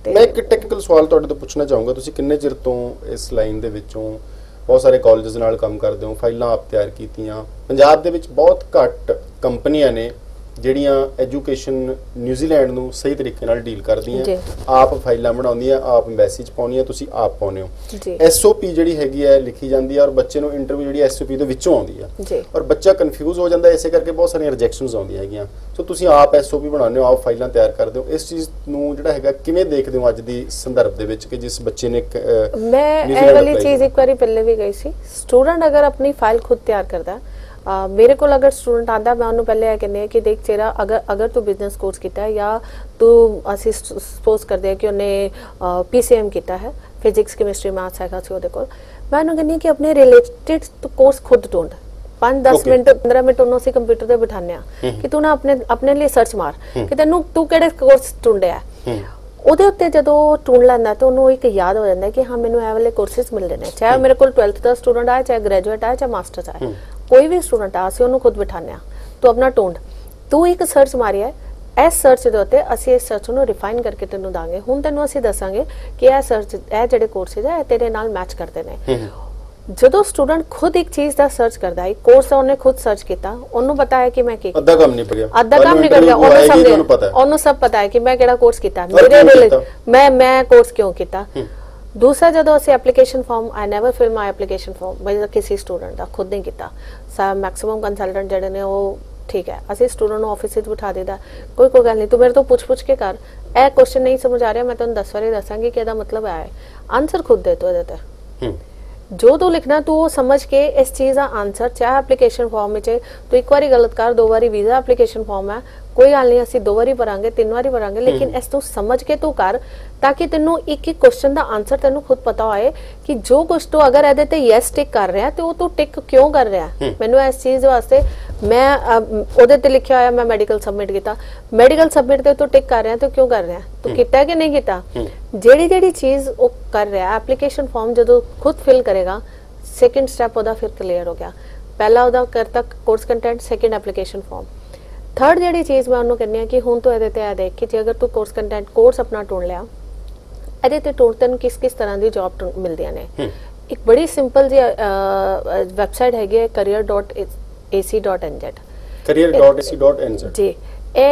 ਤੇ ਮੈਂ ਇੱਕ ਟੈਕਨੀਕਲ ਸਵਾਲ ਤੁਹਾਡੇ ਤੋਂ ਪੁੱਛਣਾ ਚਾਹੂੰਗਾ, ਤੁਸੀਂ ਕਿੰਨੇ ਚਿਰ ਤੋਂ ਇਸ ਲਾਈਨ ਦੇ ਵਿੱਚੋਂ ਬਹੁਤ ਸਾਰੇ ਕਾਲਜਸ ਨਾਲ ਕੰਮ ਕਰਦੇ ਹੋ, ਫਾਈਲਾਂ ਆਪ ਤਿਆਰ ਕੀਤੀਆਂ? ਪੰਜਾਬ ਦੇ ਵਿੱਚ ਬਹੁਤ ਘੱਟ ਕੰਪਨੀਆਂ ਨੇ ਜਿਹੜੀਆਂ ਐਜੂਕੇਸ਼ਨ ਨਿਊਜ਼ੀਲੈਂਡ ਨੂੰ ਸਹੀ ਤਰੀਕੇ ਨਾਲ ਡੀਲ ਕਰਦੀਆਂ, ਆਪ ਫਾਈਲਾਂ ਬਣਾਉਂਦੀਆਂ, ਆਪ ਮੈਸੇਜ ਪਾਉਂਦੀਆਂ, ਤੁਸੀਂ ਆਪ ਪਾਉਂਦੇ ਹੋ। ਐਸਓਪੀ ਜਿਹੜੀ ਹੈਗੀ ਹੈ ਲਿਖੀ ਜਾਂਦੀ ਹੈ ਔਰ ਬੱਚੇ ਨੂੰ ਇੰਟਰਵਿਊ ਜਿਹੜੀ ਐਸਓਪੀ ਦੇ ਵਿੱਚੋਂ ਆਉਂਦੀ ਹੈ ਔਰ ਬੱਚਾ ਕਨਫਿਊਜ਼ ਹੋ ਜਾਂਦਾ, ਇਸੇ ਕਰਕੇ ਬਹੁਤ ਸਾਰੀਆਂ ਰਿਜੈਕਸ਼ਨਸ ਆਉਂਦੀਆਂ ਹੈਗੀਆਂ। ਸੋ ਤੁਸੀਂ ਆਪ ਐਸਓਪੀ ਬਣਾਉਂਦੇ ਹੋ, ਆਪ ਫਾਈਲਾਂ ਤਿਆਰ ਕਰਦੇ ਹੋ, ਇਸ ਚੀਜ਼ ਨੂੰ ਜਿਹੜਾ ਹੈਗਾ ਕਿਵੇਂ ਦੇਖਦੇ ਹੋ ਅੱਜ ਦੀ ਸੰਦਰਭ ਦੇ ਵਿੱਚ ਕਿ ਜਿਸ ਬੱਚੇ ਨੇ ਮੈਂ ਇਹ ਵਾਲੀ ਚੀਜ਼ ਇੱਕ ਵਾਰੀ ਪਹਿਲੇ ਵੀ ਗਈ ਸੀ, ਸਟੂਡੈਂਟ ਅਗਰ ਆਪਣੀ ਫਾਈਲ ਖੁਦ ਤਿਆਰ ਕਰਦਾ, मेरे को अगर स्टूडेंट आता मैं उन्होंने पहले यह कहने कि देख तेरा अगर तू बिजनेस कोर्स किया है या तू असी सपोज कर दे कि उन्हें PCM किया है, फिजिक्स केमिस्ट्री मैथ्स हैगा सी ਉਹਦੇ ਕੋਲ, मैं उन्होंने कहनी कि अपने रिलेटेड कोर्स खुद ढूंढ 5-10 ਮਿੰਟ 15 ਮਿੰਟ ਉਹਨੂੰ ਅਸੀਂ ਕੰਪਿਊਟਰ ਤੇ ਬਿਠਾਉਂਦੇ ਆ ਕਿ ਤੂੰ ਨਾ ਆਪਣੇ ਲਈ ਸਰਚ ਮਾਰ ਕਿ ਤੂੰ ਕਿਹੜੇ ਕੋਰਸ ਢੂੰਡਿਆ। ਉਹਦੇ ਉੱਤੇ ਜਦੋਂ ਢੂੰਡ ਲੈਂਦਾ ਤਾਂ ਉਹਨੂੰ ਇੱਕ ਯਾਦ ਹੋ ਜਾਂਦਾ ਕਿ ਹਾਂ ਮੈਨੂੰ ਇਹ ਵਾਲੇ ਕੋਰਸਿਸ ਮਿਲਦੇ ਨੇ, ਚਾਹੇ ਮੇਰੇ ਕੋਲ 12th ਦਾ ਸਟੂਡੈਂਟ ਆਏ, ਚਾਹੇ ਗ੍ਰੈਜੂਏਟ ਆਏ, ਚਾਹੇ ਮਾਸਟਰਸ ਆਏ, ਕੋਈ ਵੀ ਸਟੂਡੈਂਟ ਆ, ਅਸੀਂ ਉਹਨੂੰ ਖੁਦ ਬਿਠਾਉਂਦੇ ਆ, ਤੂੰ ਆਪਣਾ ਢੂੰਡ, ਤੂੰ ਇੱਕ ਸਰਚ ਮਾਰਿਆ, ਇਸ ਸਰਚ ਦੇ ਉੱਤੇ ਅਸੀਂ ਇਸ ਸਰਚ ਨੂੰ ਰਿਫਾਈਨ ਕਰਕੇ ਤੈਨੂੰ ਦਾਂਗੇ। ਹੁਣ ਤੈਨੂੰ ਅਸੀਂ ਦੱਸਾਂਗੇ ਕਿ ਇਹ ਸਰਚ ਇਹ ਜਿਹੜੇ ਕੋਰਸਿਸ ਆ ਇਹ ਤੇਰੇ ਨਾਲ ਮੈਚ ਕਰਦੇ ਨੇ। ਜਦੋਂ ਸਟੂਡੈਂਟ ਖੁਦ ਇੱਕ ਚੀਜ਼ ਦਾ ਸਰਚ ਕਰਦਾ ਹੈ, ਕੋਰਸ ਉਹਨੇ ਖੁਦ ਸਰਚ ਕੀਤਾ, ਉਹਨੂੰ ਪਤਾ ਹੈ ਕਿ ਮੈਂ ਕੀ ਅੱਧਾ ਕੰਮ ਨਹੀਂ ਕਰ ਗਿਆ, ਉਹਨੂੰ ਸਭ ਪਤਾ ਹੈ ਕਿ ਮੈਂ ਕਿਹੜਾ ਕੋਰਸ ਕੀਤਾ, ਮੇਰੇ ਲਈ ਮੈਂ ਕੋਰਸ ਕਿਉਂ ਕੀਤਾ। दूसरा जो असं application form I never fill my application form भाई किसी स्टूडेंट का खुद नहीं किया, मैक्सिमम कंसलटेंट जोड़े ने वो ठीक है असं स्टूडेंट को ऑफिस बिठा देता, कोई गल नहीं, तू मेरे तो पुछ के कर, यह क्वेश्चन नहीं समझ आ रहा, मैं तुम 10 बारी दसांगी कि मतलब है, आंसर खुद दे तू ये जो तू लिखना तू वो समझ के इस चीज़ का आंसर, चाहे एप्लीकेशन फॉर्म में तू एक बार गलत कर, 2 बारी वीज़ा एप्लीकेशन फॉर्म है, कोई गल नहीं, असं 2 बारी भरांगे 3 बारी भरांगे, लेकिन इस तू समझ के तू कर ताकि तेनू एक एक क्वेश्चन का आंसर तेनू खुद पता होए कि जो कुछ तू अगर ए ते यस टिक कर रहा तो तू टिक क्यों कर रहा। मैनू इस चीज़ वास्ते मैं ओदे ते लिखा होया मैं मेडिकल सबमिट किया, मेडिकल सबमिट ते तू टिक कर रहा तो क्यों कर रहा, तू किया कि नहीं किया। जेड़ी जेड़ी चीज़ वो कर रहा एप्लीकेशन फॉर्म जो खुद फिल करेगा, सैकेंड स्टैप ओदा फिर क्लीयर हो गया, पहला ओदा करता course content, second application form, third जी चीज़ मैं उन्होंने कहनी है कि हूँ तो ये देख कि जे अगर तू कोर्स कंटेंट कोर्स अपना ढूंढ लिया, ये ढूंढ तेन किस किस तरह की जॉब मिलदियां ने। एक बड़ी सिंपल जी वैबसाइट हैगी career.ac.nz, career.ac.nz जी, ये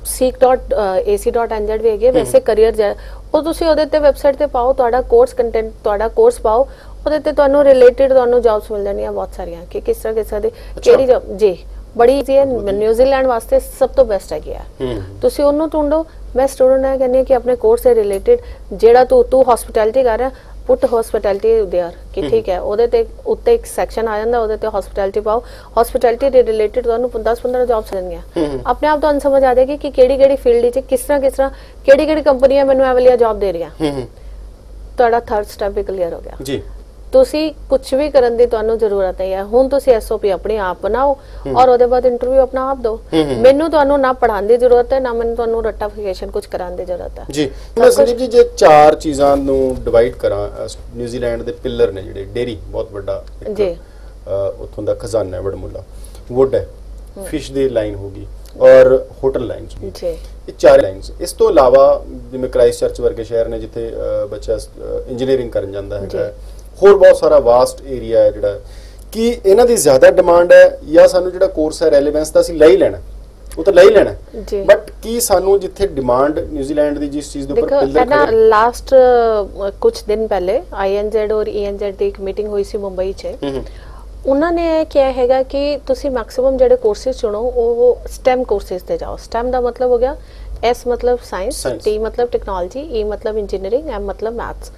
seek.ac.nz भी हैगी, वैसे करियर वो तुसी ओदे ते वैबसाइट ते पाओ, तुहाडा कोर्स कंटेंट तुहाडा कोर्स पाओ, ओदे ते तुहानू रिलेटेड तुहानू जॉब्स मिल जानियां बहुत सारियां कि किस तरह दी केड़ी जॉब, जी बड़ी ईजी है, न्यूजीलैंड वास्ते सब तो बेस्ट है। तुसी ओनू ढूंढो, मैं स्टूडेंट है कहनी कि अपने कोर्स से रिलेटेड जेड़ा तू हॉस्पिटैलिटी कर रहा, पुट हॉस्पिटैलिटी देयर कि ठीक है, ओदे ते उत्ते एक सैक्शन आ जांदा, ओदे ते हॉस्पिटैलिटी पाओ, हॉस्पिटैलिटी दे रिलेटेड तुहानू 10-15 जॉब्स मिलणगियां, अपने आप तुहानू समझ आ जाएगी कि केड़ी फील्ड विच किस तरह केड़ी कंपनियां मैनू ए वाली जॉब दे रहीआं। तुहाडा थर्ड स्टैप भी क्लीयर हो गया जी, तुसी कुछ भी करन दी तुहानू जरूरत नहीं है, हुण तुसी एसओपी अपनी आप बनाओ और ओदे बाद इंटरव्यू अपना आप दो, मैनू तुहानू ना पढ़ाने दी जरूरत है, ना मैनू तुहानू रट्टाफिकेशन कुछ कराने दी जरूरत है जी। मैं संदीप जी जे 4 चीज़ां नू डिवाइड करा, न्यूजीलैंड दे पिलर ने जिहड़े, डेयरी बहुत बड़ा जी, उत्थों दा खजाना है वडमुला, वुड है, फिश दी लाइन होगी और होटल लाइन्स जी, ये 4 लाइन्स। इस तो इलावा जिवें क्राइस्टचर्च वर्गे शहर ने जिथे बच्चा इंजीनियरिंग करन जांदा है, होर बहुत सारा वास्ट एरिया है जिहड़ा कि इन्हां दी ज़्यादा डिमांड है या सानू जिहड़ा कोर्स है रेलेवेंस दा असीं ले ही लेना, वो तो ले ही लेना, बट की सानू जिथे डिमांड न्यूजीलैंड दी जिस चीज़ दे ऊपर पिलर करे। लास्ट कुछ दिन पहले INZ और ENZ दी एक मीटिंग हुई सी मुंबई च, उन्होंने क्या हैगा कि तुसी मैक्सिमम जेडे कोर्सेज चुनो वो स्टेम कोर्सेज ते जाओ। स्टेम दा मतलब हो गया S मतलब साइंस, T मतलब टेक्नोलॉजी, E मतलब इंजीनियरिंग, M मतलब मैथ्स।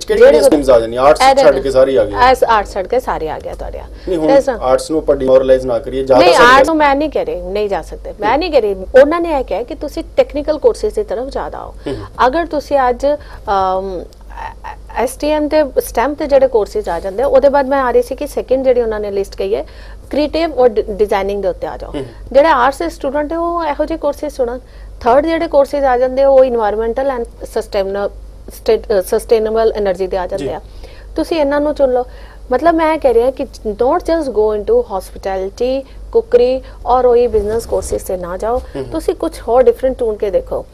आर्ट्स छड़ के सारे आ गया तुहाडे। आर्ट्स नु पर डिमोरलाइज ना करिए, जा नहीं आर्ट्स नु मैं नहीं कह रही, नहीं जा सकते, मैं नहीं कह रही, उन्होंने यह कहा कि तुसी टेक्निकल कोर्सेज की तरफ ज्यादा आओ। अगर तुसी आज STM ते स्टैम ते जेडे कोर्सेज आ जांदे, ओदे बाद मैं आ रही सी कि सैकेंड जेडी उन्होंने लिस्ट कही है क्रिएटिव और डिजाइनिंग दे उत्ते आ जाओ। जेडे आर्ट्स दे स्टूडेंट है वो एहो जे कोर्सेज चुनन। थर्ड जेडे कोर्सेज आ जांदे वो इन्वायरमेंटल एंड सस्टेनेबल एनर्जी दे आ जांदे आ, तुसी इन्हां नूं चुन लो। मतलब मैं कह रही हूं कि don't just go into hospitality, cookery और वही बिजनेस कोर्सेज से ना जाओ, तुसी कुछ और डिफरेंट ढूंढ के देखो।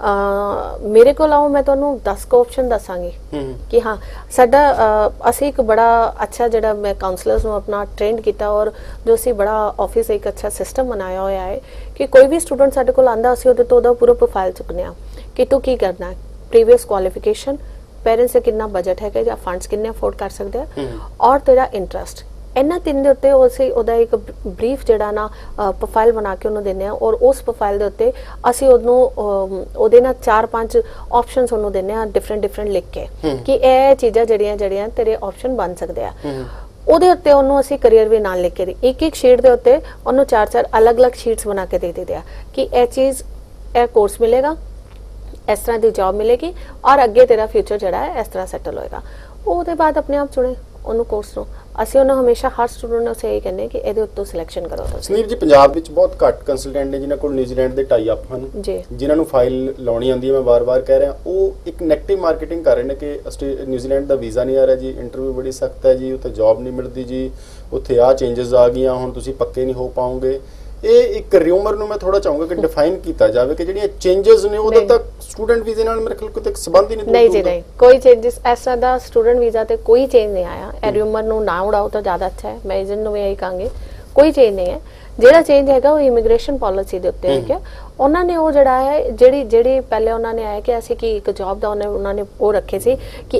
ਮੇਰੇ ਕੋਲ ਆਓ ਮੈਂ ਤੁਹਾਨੂੰ 10 ਕੁ ਆਪਸ਼ਨ ਦੱਸਾਂਗੀ ਕਿ ਹਾਂ ਸਾਡਾ ਅਸੀਂ ਇੱਕ ਬੜਾ ਅੱਛਾ ਜਿਹੜਾ ਮੈਂ ਕਾਉਂਸਲਰਸ ਨੂੰ ਆਪਣਾ ਟ੍ਰੇਨਡ ਕੀਤਾ ਔਰ ਜੋ ਅਸੀਂ ਬੜਾ ਆਫਿਸ ਇੱਕ ਅੱਛਾ ਸਿਸਟਮ ਬਣਾਇਆ ਹੋਇਆ ਹੈ ਕਿ ਕੋਈ ਵੀ ਸਟੂਡੈਂਟ ਸਾਡੇ ਕੋਲ ਆਂਦਾ ਅਸੀਂ ਉਹਦੇ ਤੋਂ ਉਹਦਾ ਪੂਰਾ ਪ੍ਰੋਫਾਈਲ ਚੁੱਕਨੇ ਆ ਕਿ ਤੂੰ ਕੀ ਕਰਨਾ ਹੈ, ਪ੍ਰੀਵੀਅਸ ਕੁਆਲੀਫਿਕੇਸ਼ਨ, पेरेंट्स से कितना बजट है या फंड्स किन्ने अफोर्ड कर सकते हैं और तेरा इंटरेस्ट ਇਹਨਾਂ ਤਿੰਨ ਦੇ ਉੱਤੇ ਅਸੀਂ ਉਹਦਾ ਇੱਕ ਬਰੀਫ ਜਿਹੜਾ ਨਾ ਪ੍ਰੋਫਾਈਲ ਬਣਾ ਕੇ ਉਹਨੂੰ ਦਿੰਨੇ ਆ ਔਰ ਉਸ ਪ੍ਰੋਫਾਈਲ ਦੇ ਉੱਤੇ ਅਸੀਂ ਉਹਨੂੰ ਉਹਦੇ ਨਾਲ 4-5 ਆਪਸ਼ਨਸ ਉਹਨੂੰ ਦਿੰਨੇ ਆ ਡਿਫਰੈਂਟ ਲਿਖ ਕੇ ਕਿ ਇਹ ਚੀਜ਼ਾਂ ਜਿਹੜੀਆਂ ਤੇਰੇ ਆਪਸ਼ਨ ਬਣ ਸਕਦੇ ਆ ਉਹਦੇ ਉੱਤੇ ਉਹਨੂੰ ਅਸੀਂ ਕੈਰੀਅਰ ਵੀ ਨਾਲ ਲਿਖ ਕੇ ਇੱਕ ਸ਼ੀਟ ਦੇ ਉੱਤੇ ਉਹਨੂੰ 4-4 ਅਲੱਗ-ਅਲੱਗ ਸ਼ੀਟਸ ਬਣਾ ਕੇ ਦੇ ਦਿੰਦੇ ਆ ਕਿ ਇਹ ਚੀਜ਼ ਇਹ ਕੋਰਸ ਮਿਲੇਗਾ, ਇਸ ਤਰ੍ਹਾਂ ਦੀ ਜੌਬ ਮਿਲੇਗੀ ਔਰ ਅੱਗੇ ਤੇਰਾ ਫਿਊਚਰ ਜਿਹੜਾ ਹੈ ਇਸ ਤਰ੍ਹਾਂ ਸੈਟਲ ਹੋਏਗਾ। ਉਹਦੇ ਬਾਅਦ ਆਪਣੇ ਆਪ ਚੁਣੇ ਉਹਨੂੰ ਕੋਰਸ ਨੂੰ। ਅਸੀਂ ਉਹਨਾਂ ਹਮੇਸ਼ਾ ਹਰ ਸਟੂਡੈਂਟ ਨੂੰ ਇਹ ਕਹਿੰਦੇ ਕਿ ਇਹਦੇ ਉੱਤੋਂ ਸਿਲੈਕਸ਼ਨ ਕਰੋ। ਸੰਦੀਪ ਜੀ, ਪੰਜਾਬ ਵਿੱਚ ਬਹੁਤ ਘੱਟ ਕੰਸਲਟੈਂਟ ਨੇ ਜਿਨ੍ਹਾਂ ਕੋਲ ਨਿਊਜ਼ੀਲੈਂਡ ਦੇ ਟਾਈ ਅਪ ਹਨ ਜੀ, ਜਿਨ੍ਹਾਂ ਨੂੰ ਫਾਈਲ ਲਾਉਣੀ ਆਉਂਦੀ ਹੈ। ਮੈਂ ਵਾਰ-ਵਾਰ ਕਹਿ ਰਿਹਾ, ਉਹ ਇੱਕ ਨੈਗੇਟਿਵ ਮਾਰਕੀਟਿੰਗ ਕਰ ਰਹੇ ਨੇ ਕਿ ਨਿਊਜ਼ੀਲੈਂਡ ਦਾ ਵੀਜ਼ਾ ਨਹੀਂ ਆ ਰਿਹਾ ਜੀ, ਇੰਟਰਵਿਊ ਬੜੀ ਸਖਤ ਹੈ ਜੀ, ਉੱਥੇ ਜੌਬ ਨਹੀਂ ਮਿਲਦੀ ਜੀ, ਉੱਥੇ ਆਹ ਚੇਂਜਸ ਆ ਗਈਆਂ, ਹੁਣ ਤੁਸੀਂ ਪੱਕੇ ਨਹੀਂ ਹੋ ਪਾਓਗੇ। ਇਹ ਇੱਕ ਰਿਊਮਰ ਨੂੰ ਮੈਂ ਥੋੜਾ ਚਾਹੂੰਗਾ ਕਿ ਡਿਫਾਈਨ ਕੀਤਾ ਜਾਵੇ ਕਿ ਜਿਹੜੀਆਂ ਚੇਂਜਸ ਨੇ ਉਹਦਾ ਤੱਕ ਸਟੂਡੈਂਟ ਵੀਜ਼ੇ ਨਾਲ ਮੇਰੇ ਖਿਆਲ ਕੋਈ ਸੰਬੰਧ ਹੀ ਨਹੀਂ। ਨਹੀਂ ਜੀ ਨਹੀਂ, ਕੋਈ ਚੇਂਜਸ ਐਸਾ ਦਾ ਸਟੂਡੈਂਟ ਵੀਜ਼ਾ ਤੇ ਕੋਈ ਚੇਂਜ ਨਹੀਂ ਆਇਆ। ਇਹ ਰਿਊਮਰ ਨੂੰ ਨਾ ਉਡਾਓ ਤਾਂ ਜ਼ਿਆਦਾ ਅੱਛਾ ਹੈ। ਮੈਂ ਏਜੰਟ ਨੂੰ ਵੀ ਇਹੀ ਕਹਾਂਗੀ, ਕੋਈ ਚੇਂਜ ਨਹੀਂ ਹੈ। ਜਿਹੜਾ ਚੇਂਜ ਹੈਗਾ ਉਹ ਇਮੀਗ੍ਰੇਸ਼ਨ ਪਾਲਿਸੀ ਦੇ ਉੱਤੇ ਹੈ ਕਿ ਉਹਨਾਂ ਨੇ ਉਹ ਜਿਹੜਾ ਹੈ ਜਿਹੜੀ ਪਹਿਲੇ ਉਹਨਾਂ ਨੇ ਆਇਆ ਕਿ ਅਸੀਂ ਕਿ ਇੱਕ ਜੌਬ ਦਾ ਉਹਨਾਂ ਨੇ ਉਹ ਰੱਖੇ ਸੀ ਕਿ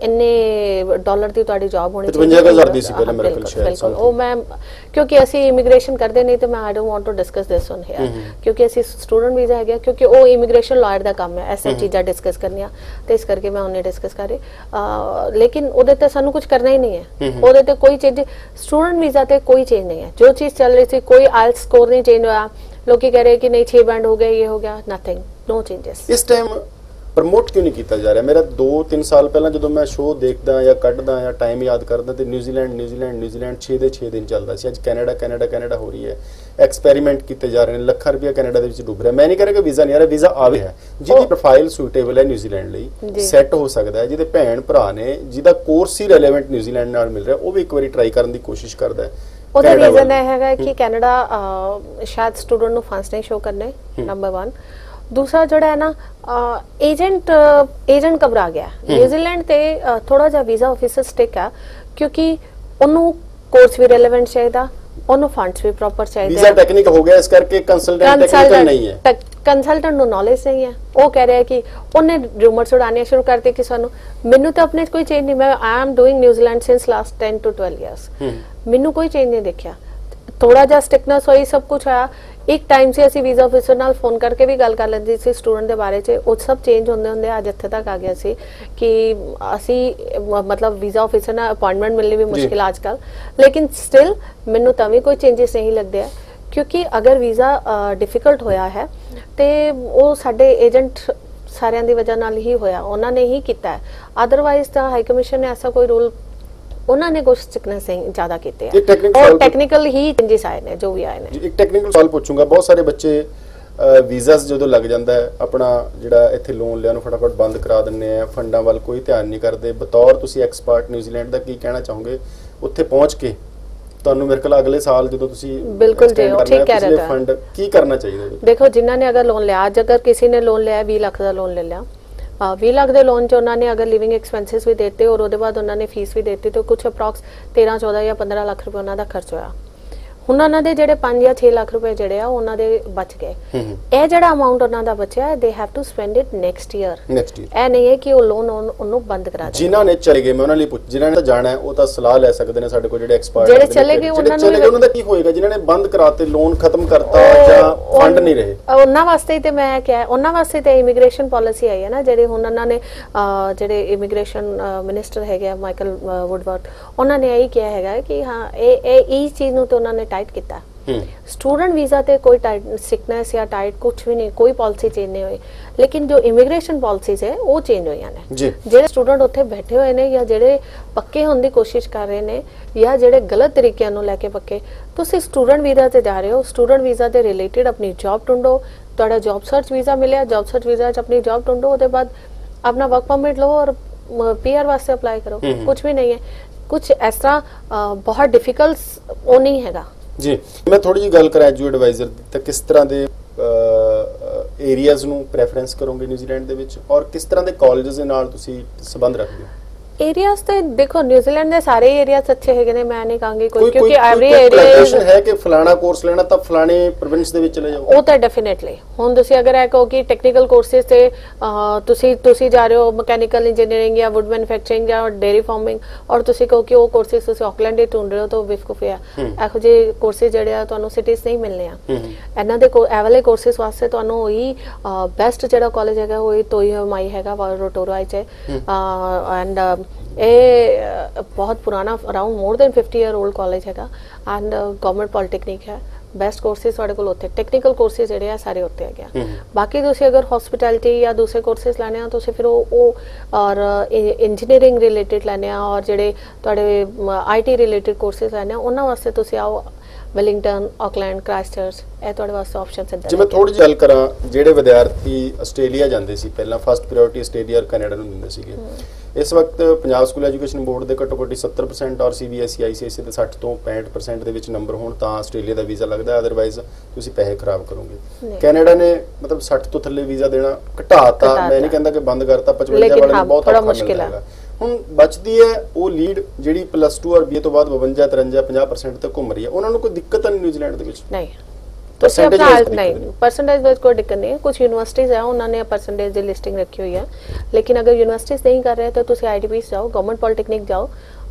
ਇੰਨੇ ਡਾਲਰ ਦੀ ਤੁਹਾਡੀ ਜੌਬ ਹੋਣੀ ਚਾਹੀਦੀ 55000 ਦੀ ਸੀ ਪਹਿਲੇ ਮੇਰੇ ਕੋਲ ਸ਼ਾਇਦ। ਬਿਲਕੁਲ, ਉਹ ਮੈਂ ਕਿਉਂਕਿ ਅਸੀਂ ਇਮੀਗ੍ਰੇਸ਼ਨ ਕਰਦੇ ਨਹੀਂ ਤੇ ਮੈਂ I don't want to discuss this on here ਕਿਉਂਕਿ ਅਸੀਂ ਸਟੂਡੈਂਟ ਵੀਜ਼ਾ ਹੈਗਾ ਕਿਉਂਕਿ ਉਹ ਇਮੀਗ੍ਰੇਸ਼ਨ ਲਾਇਰ ਦਾ ਕੰਮ ਹੈ ਐਸਾ ਚੀਜ਼ਾਂ ਡਿਸਕਸ ਕਰਨੀਆਂ ਤੇ ਇਸ ਕਰਕੇ ਮੈਂ ਉਹਨੇ ਡਿਸਕਸ ਕਰੇ। ਲੇਕਿਨ ਉਹਦੇ ਤੇ ਸਾਨੂੰ ਕੁਝ ਕਰਨਾ ਹੀ ਨਹੀਂ ਹੈ। ਉਹਦੇ ਤੇ ਕੋਈ ਚੇਂਜ ਸਟੂਡੈਂਟ ਵੀਜ਼ਾ ਤੇ ਕੋਈ ਚੇਂਜ नहीं है। जो चीज चल रही थी कोई आइल्स स्कोर नहीं चेंज हुआ। लोग कह रहे हैं कि नहीं 6 बैंड हो गए, ये हो गया, नथिंग, नो चेंजेस। इस टाइम प्रमोट क्यों नहीं किया जा रहा? मेरा 2-3 साल पहला जो मैं शो देखदा या कटदा या टाइम याद करदा ते न्यूजीलैंड 6 ਦੇ 6 ਦਿਨ ਚੱਲਦਾ ਸੀ। ਅੱਜ ਕੈਨੇਡਾ ਹੋ ਰਹੀ ਹੈ। ਐਕਸਪੈਰੀਮੈਂਟ ਕੀਤੇ ਜਾ ਰਹੇ ਨੇ, ਲੱਖਾਂ ਰੁਪਏ ਕੈਨੇਡਾ ਦੇ ਵਿੱਚ ਡੁੱਬ ਰਿਹਾ। ਮੈਂ ਨਹੀਂ ਕਹਿ ਰਿਹਾ ਕਿ ਵੀਜ਼ਾ ਨਹੀਂ ਆ ਰਿਹਾ, ਵੀਜ਼ਾ ਆਵੇ ਹੈ। ਜਿਹਦੀ ਪ੍ਰੋਫਾਈਲ ਸੂਟੇਬਲ ਹੈ ਨਿਊਜ਼ੀਲੈਂਡ ਲਈ, ਸੈੱਟ ਹੋ ਸਕਦਾ ਹੈ, ਜਿਹਦੇ ਭੈਣ ਭਰਾ ਨੇ ਜਿਹਦਾ ਕੋਰਸ ਹੀ ਰੈਲੇਵੈਂਟ ਨਿਊਜ਼ੀਲੈਂਡ ਨਾਲ ਮਿਲ ਰਿਹਾ, ਉਹ ਵੀ ਇੱਕ ਵਾਰੀ ਟਰਾਈ ਕਰਨ ਦੀ ਕੋਸ਼ਿਸ਼ ਕਰਦਾ ਹੈ। ਉਹਦਾ ਰੀਜ਼ਨ ਇਹ ਹੈਗਾ ਕਿ ਕੈਨੇਡਾ ਸ਼ਾਇਦ ਸਟੂਡੈਂਟ ਨੂੰ ਫੰਡਸ ਨਹੀਂ ਸ਼ੋ ਕਰਨੇ, ਨੰਬਰ 1। दूसरा जोड़ा है ना एजेंट घबरा गया। न्यूजीलैंड ते थोड़ा जा वीजा ऑफिसर स्टिक है क्योंकि उन्होंने कोर्स भी रेलेवेंट चाहिए, उन्होंने फंड्स भी प्रॉपर चाहिए। वीजा टेक्निकल हो गया इस करके कंसल्टेंट टेक्निकल नहीं है। कंसल्टेंट ਨੂੰ ਨੌਲੇਜ ਨਹੀਂ ਹੈ। ਉਹ ਕਹਿ ਰਿਹਾ ਕਿ ਉਹਨੇ ਰਿਊਮਰਸ ਉਡਾਣੇ ਸ਼ੁਰੂ ਕਰਤੇ ਕਿ ਸਾਨੂੰ ਮੈਨੂੰ ਤਾਂ ਆਪਣੇ ਕੋਈ ਚੇਂਜ ਨਹੀਂ। ਮੈਂ I am doing New Zealand since last 10 to 12 years. ਮੈਨੂੰ ਕੋਈ ਚੇਂਜ ਨਹੀਂ ਦੇਖਿਆ। ਥੋੜਾ ਜਿਹਾ ਸਟਿਕਨੈਸ ਹੋਈ, ਸਭ ਕੁਝ ਆਇਆ। ਇੱਕ ਟਾਈਮ ਸੀ ਅਸੀਂ ਵੀਜ਼ਾ ਆਫਿਸਰ ਨਾਲ ਫੋਨ ਕਰਕੇ ਵੀ ਗੱਲ ਕਰ ਲੈਂਦੇ ਸੀ ਸਟੂਡੈਂਟ ਦੇ ਬਾਰੇ 'ਚ। ਉਹ ਸਭ ਚੇਂਜ ਹੁੰਦੇ ਅੱਜ ਇੱਥੇ ਤੱਕ ਆ ਗਿਆ ਸੀ ਕਿ ਅਸੀਂ ਮਤਲਬ ਵੀਜ਼ਾ ਆਫਿਸਰ ਨਾਲ ਅਪਾਇੰਟਮੈਂਟ ਮਿਲਣੀ ਵੀ ਮੁਸ਼ਕਿਲ ਅੱਜ ਕੱਲ। ਲੇਕਿਨ ਸਟਿਲ ਮੈਨੂੰ ਤਾਂ ਵੀ ਕੋਈ ਚੇਂਜਸ ਨਹੀਂ ਲੱਗਦੇ ਆ ਕਿਉਂਕਿ ਅਗਰ ਵੀਜ਼ਾ ਡਿਫਿਕਲਟ ਹੋਇਆ ਹੈ ਤੇ ਉਹ ਸਾਡੇ ਏਜੰਟ ਸਾਰਿਆਂ ਦੀ ਵਜ੍ਹਾ ਨਾਲ ਹੀ ਹੋਇਆ, ਉਹਨਾਂ ਨੇ ਹੀ ਕੀਤਾ। ਅਦਰਵਾਈਜ਼ ਤਾਂ ਹਾਈ ਕਮਿਸ਼ਨ ਨੇ ਐਸਾ ਕੋਈ ਰੂਲ ਉਹਨਾਂ ਨੇ ਕੁਝ ਸਿਕਨੈਸ ਜ਼ਿਆਦਾ ਕੀਤੇ ਆ ਔਰ ਟੈਕਨੀਕਲ ਹੀ ਚੇਂਜਸ ਆਏ ਨੇ ਜੋ ਵੀ ਆਏ ਨੇ। ਇੱਕ ਟੈਕਨੀਕਲ ਸਵਾਲ ਪੁੱਛੂੰਗਾ। ਬਹੁਤ ਸਾਰੇ ਬੱਚੇ ਵੀਜ਼ਾਸ ਜਦੋਂ ਲੱਗ ਜਾਂਦਾ ਹੈ ਆਪਣਾ ਜਿਹੜਾ ਇੱਥੇ ਲੋਨ ਲਿਆ ਨੂੰ ਫਟਾਫਟ ਬੰਦ ਕਰਾ ਦਿੰਦੇ ਆ, ਫੰਡਾਂ ਵੱਲ ਕੋਈ ਧਿਆਨ ਨਹੀਂ ਕਰਦੇ। ਬਤੌਰ ਤੁਸੀਂ ਐਕਸਪਰਟ ਨਿਊਜ਼ੀਲੈਂਡ ਦਾ ਕੀ ਕਹਿਣਾ ਚਾਹੋਗੇ ਉੱਥੇ ਪਹੁੰਚ ਕੇ? ਤੁਹਾਨੂੰ ਮੇਰੇ ਕੋਲ ਅਗਲੇ ਸਾਲ ਜਦੋਂ ਤੁਸੀਂ ਬਿਲਕੁਲ ਜੀ ਠੀਕ ਕਹਿ ਰਹੇ ਹੋ, ਫੰਡ ਕੀ ਕਰਨਾ ਚਾਹੀਦਾ? ਦੇਖੋ ਜਿਨ੍ਹਾਂ ਨੇ ਅਗਰ ਲੋਨ ਲਿਆ, ਅੱਜ ਅਗਰ ਕਿਸੇ ਨੇ ਲੋਨ ਲਿਆ 20 ਲੱਖ ਦਾ ਲੋਨ ਲੈ ਲਿਆ, 20 ਲੱਖ ਦੇ ਲੋਨ 'ਚ ਉਹਨਾਂ ਨੇ ਅਗਰ ਲਿਵਿੰਗ ਐਕਸਪੈਂਸਿਸ ਵੀ ਦਿੱਤੇ ਔਰ ਉਹਦੇ ਬਾਅਦ ਉਹਨਾਂ ਨੇ ਫੀਸ ਵੀ ਦਿੱਤੀ ਤਾਂ ਕੁਝ ਅਪਰੋਕਸ 13, 14 ਜਾਂ 15 ਲੱਖ ਰੁਪਏ ਉਹਨਾਂ ਦਾ ਖਰਚ ਹੋਇਆ। ਹੁਣ ਉਹਨਾਂ ਦੇ ਜਿਹੜੇ 5 ਜਾਂ 6 ਲੱਖ ਰੁਪਏ ਜਿਹੜੇ ਆ ਉਹਨਾਂ ਦੇ ਬਚ ਗਏ। ਇਹ ਜਿਹੜਾ ਅਮਾਉਂਟ ਉਹਨਾਂ ਦਾ ਬਚਿਆ they have to spend it next year. ਇਹ ਨਹੀਂ ਹੈ ਕਿ ਉਹ ਲੋਨ ਉਹਨੂੰ ਬੰਦ ਕਰਾ ਦੇ। ਜਿਨ੍ਹਾਂ ਨੇ ਚਲੇ ਗਏ, ਮੈਂ ਉਹਨਾਂ ਲਈ ਪੁੱਛ, ਜਿਨ੍ਹਾਂ ਨੇ ਜਾਣਾ ਹੈ ਉਹ ਤਾਂ ਸਲਾਹ ਲੈ ਸਕਦੇ ਨੇ ਸਾਡੇ ਕੋਲ ਜਿਹੜੇ ਐਕਸਪਰਟ ਜਿਹੜੇ ਚਲੇ ਗਏ ਉਹਨਾਂ ਦਾ ਕੀ ਹੋਏਗਾ? ਜਿਨ੍ਹਾਂ ਨੇ ਬੰਦ ਕਰਾਤੇ, ਲੋਨ ਖਤਮ ਕਰਤਾ ਜਾਂ ਫੰਡ ਨਹੀਂ ਰਹੇ, ਉਹਨਾਂ ਵਾਸਤੇ ਤੇ ਮੈਂ ਕਿਹਾ ਉਹਨਾਂ ਵਾਸਤੇ ਤੇ ਇਮੀਗ੍ਰੇਸ਼ਨ ਪਾਲਿਸੀ ਆਈ ਹੈ ਨਾ ਜਿਹੜੀ ਹੁਣ ਉਹਨਾਂ ਨੇ ਜਿਹੜੇ ਇਮੀਗ੍ਰੇਸ਼ਨ ਮਿਨਿਸਟਰ ਹੈਗੇ ਆ ਮਾਈਕਲ ਵੁਡਵਰਡ, ਉਹਨਾਂ ਨੇ ਇਹੀ ਕਿਹਾ ਹੈਗਾ ਕਿ ਹਾਂ ਇਹ ਚੀਜ਼ ਨੂੰ ਤੇ ਉਹਨਾਂ ਨੇ टाइट किया। स्टूडेंट वीजा ते कोई टाइट सिकनेस या टाइट कुछ भी नहीं, कोई पॉलिसी चेंज नहीं हुई। लेकिन जो इमिग्रेशन पॉलिसीज है वो चेंज हुई ने। ਜਿਹੜੇ ਸਟੂਡੈਂਟ ਉੱਥੇ ਬੈਠੇ ਹੋਏ ਨੇ ਜਾਂ ਜਿਹੜੇ ਪੱਕੇ ਹੋਣ ਦੀ ਕੋਸ਼ਿਸ਼ ਕਰ ਰਹੇ ਨੇ ਜਾਂ ਜਿਹੜੇ ਗਲਤ ਤਰੀਕਿਆਂ ਨੂੰ ਲੈ ਕੇ ਪੱਕੇ, ਤੁਸੀਂ ਸਟੂਡੈਂਟ ਵੀਜ਼ਾ ਤੇ ਜਾ ਰਹੇ ਹੋ, ਸਟੂਡੈਂਟ ਵੀਜ਼ਾ ਦੇ ਰਿਲੇਟਡ ਆਪਣੀ ਜੌਬ ਢੂੰਢੋ। ਤੁਹਾਡਾ ਜੌਬ ਸਰਚ ਵੀਜ਼ਾ ਮਿਲਿਆ, ਜੌਬ ਸਰਚ ਵੀਜ਼ਾ 'ਚ ਆਪਣੀ ਜੌਬ ਢੂੰਢੋ, ਉਹਦੇ ਬਾਅਦ ਆਪਣਾ ਵਰਕ ਪਰਮਿਟ ਲਓ ਔਰ ਪੀਆਰ ਵਾਸਤੇ ਅਪਲਾਈ ਕਰੋ। ਕੁਝ ਵੀ ਨਹੀਂ ਹੈ, ਕੁਝ ਇਸ ਤਰ੍ਹਾਂ ਬਹੁਤ ਡਿਫਿਕਲਟ ਉਹ ਨਹੀਂ ਹੈਗਾ। ਜੀ ਮੈਂ ਥੋੜੀ ਜਿਹੀ ਗੱਲ ਕਰਾਂ ਐਜੂ ਐਡਵਾਈਜ਼ਰ ਦੀ, ਤਾਂ ਕਿਸ ਤਰ੍ਹਾਂ ਦੇ ਏਰੀਆਜ਼ ਨੂੰ ਪ੍ਰੈਫਰੈਂਸ ਕਰੋਗੇ ਨਿਊਜ਼ੀਲੈਂਡ ਦੇ ਵਿੱਚ, ਔਰ ਕਿਸ ਤਰ੍ਹਾਂ ਦੇ ਕਾਲਜਸ ਦੇ ਨਾਲ ਤੁਸੀਂ ਸੰਬੰਧ ਰੱਖਦੇ ਹੋ? एरियाज तो देखो न्यूजीलैंड के सारे एरियाज अच्छे है, मैं नहीं कहूँगी कोई, क्योंकि एवरी एरिया है कि फलाना कोर्स लेना तो फलाने प्रोविंस ਦੇ ਵਿੱਚ ਚਲੇ ਜਾਓ। ਉਹ ਤਾਂ ਡੈਫੀਨਿਟਲੀ ਹੁਣ ਤੁਸੀਂ ਅਗਰ ਇਹ ਕਹੋ ਕਿ ਟੈਕਨੀਕਲ ਕੋਰਸਿਸ ਤੇ ਤੁਸੀਂ ਜਾ ਰਹੇ ਹੋ ਮਕੈਨੀਕਲ ਇੰਜੀਨੀਅਰਿੰਗ ਜਾਂ ਵੁੱਡ ਮੈਨੂਫੈਕਚਰਿੰਗ ਜਾਂ ਡੇਅਰੀ ਫਾਰਮਿੰਗ, ਔਰ ਤੁਸੀਂ ਕਹੋ ਕਿ ਉਹ ਕੋਰਸਿਸ ਤੁਸੀਂ ਆਕਲੈਂਡ ਹੀ ਢੂੰਡ ਰਹੇ ਹੋ, ਤਾਂ ਬੇਵਕੂਫੀ ਆ। ਇਹੋ ਜਿਹੇ ਕੋਰਸਿਸ ਜਿਹੜੇ ਆ ਤੁਹਾਨੂੰ ਸਿਟੀਜ਼ ਨਹੀਂ ਮਿਲਨੇ ਆ। ਇਹਨਾਂ ਦੇ ਇਹ ਵਾਲੇ ਕੋਰਸਿਸ ਵਾਸਤੇ ਤੁਹਾਨੂੰ ਉਹੀ ਬੈਸਟ ਜਿਹੜਾ ਕਾਲਜ ਹੈਗਾ ਉਹ ਤੋਈ ਮਾਈ ਹੈਗਾ ਰੋਟੋਰਾ ਚ, ਐਂਡ ਇਹ ਬਹੁਤ ਪੁਰਾਣਾ around more than 50 year old college ਹੈਗਾ, ਐਂਡ ਗਵਰਨਮੈਂਟ ਪੋਲੀਟੈਕਨਿਕ ਹੈ। ਬੈਸਟ ਕੋਰਸਿਸ ਤੁਹਾਡੇ ਕੋਲ ਉੱਥੇ, ਟੈਕਨੀਕਲ ਕੋਰਸਿਸ ਜਿਹੜੇ ਆ ਸਾਰੇ ਉੱਥੇ ਹੈਗੇ। ਬਾਕੀ ਤੁਸੀਂ ਅਗਰ ਹਸਪਿਟੈਲਿਟੀ ਜਾਂ ਦੂਸਰੇ ਕੋਰਸਿਸ ਲੈਣੇ ਆ ਤੁਸੀਂ ਫਿਰ ਉਹ ਔਰ ਇੰਜੀਨੀਅਰਿੰਗ ਰਿਲੇਟਡ ਲੈਣੇ ਆ, ਔਰ ਜਿਹੜੇ ਤੁਹਾਡੇ IT ਰਿਲੇਟਡ ਕੋਰਸਿਸ ਲੈਣੇ ਆ ਉਹਨਾਂ ਵਾਸਤੇ ਤੁਸੀਂ ਆਓ ਵੈਲਿੰਗਟਨ, ਆਕਲੈਂਡ, ਕ੍ਰਾਈਸਟਚਰਚ, ਇਹ ਤੁਹਾਡੇ ਵਾਸਤੇ ਆਪਸ਼ਨਸ ਹੈ। ਜੇ ਮੈਂ ਥੋੜੀ ਜਿਹੀ ਗੱਲ ਕਰਾਂ, ਜਿਹੜੇ ਵਿਦਿਆਰਥੀ ਆਸਟ੍ਰੇਲੀਆ ਜਾਂਦੇ ਸੀ ਪਹਿਲਾਂ ਫਸਟ ਪ੍ਰਾਇੋਰਟੀ ਆਸਟ੍ਰੇਲੀਆ ਔਰ ਕੈਨੇਡਾ ਨੂੰ ਦਿੰਦੇ ਸੀਗੇ, ਇਸ ਵਕਤ ਪੰਜਾਬ ਸਕੂਲ ਐਜੂਕੇਸ਼ਨ ਬੋਰਡ ਦੇ ਘੱਟੋ ਘੱਟ 70% ਔਰ CBSE ICSE ਦੇ 60 ਤੋਂ 65% ਦੇ ਵਿੱਚ ਨੰਬਰ ਹੋਣ ਤਾਂ ਆਸਟ੍ਰੇਲੀਆ ਦਾ ਵੀਜ਼ਾ ਲੱਗਦਾ, ਅਦਰਵਾਈਜ਼ ਤੁਸੀਂ ਪੈਸੇ ਖਰਾਬ ਕਰੋਗੇ। ਕੈਨੇਡਾ ਨੇ ਮਤਲਬ 60 ਤੋਂ ਥੱਲੇ ਵੀਜ਼ਾ ਦੇਣਾ ਘਟਾਤਾ, ਮੈਂ ਨਹੀਂ ਕਹਿੰਦਾ ਕਿ ਬੰਦ ਕਰਤਾ, 55 ਵਾਲੇ ਨੂੰ ਬਹੁਤ ਔਖਾ ਮੁਸ਼ਕਿਲ ਹੈ। ਹੁਣ ਬਚਦੀ ਹੈ ਉਹ ਲੀਡ ਜਿਹੜੀ +2 ਔਰ BA ਤੋਂ ਬਾਅਦ 52 53 50% ਤੱਕ ਘੁੰਮ ਰਹੀ ਹੈ, ਉਹਨਾਂ ਨੂੰ ਕੋਈ ਦਿੱਕਤ ਨਹੀਂ ਨਿਊਜ਼ੀਲੈਂਡ ਦੇ ਵਿੱਚ? ਨਹੀਂ, ਤੁਸੀਂ ਆਪਣਾ ਨਹੀਂ ਪਰਸੈਂਟੇਜ ਵਿੱਚ ਕੋਈ ਦਿੱਕਤ ਨਹੀਂ ਹੈ। ਕੁਝ ਯੂਨੀਵਰਸਿਟੀਜ਼ ਹੈ ਉਹਨਾਂ ਨੇ ਪਰਸੈਂਟੇਜ ਦੀ ਲਿਸਟਿੰਗ ਰੱਖੀ ਹੋਈ ਹੈ, ਲੇਕਿਨ ਅਗਰ ਯੂਨੀਵਰਸਿਟੀਜ਼ ਨਹੀਂ ਕਰ ਰਹੇ ਤਾਂ ਤੁਸੀਂ ITPs ਜਾਓ, ਗਵਰਨਮੈਂਟ ਪੋਲੀਟੈਕਨਿਕ ਜਾਓ,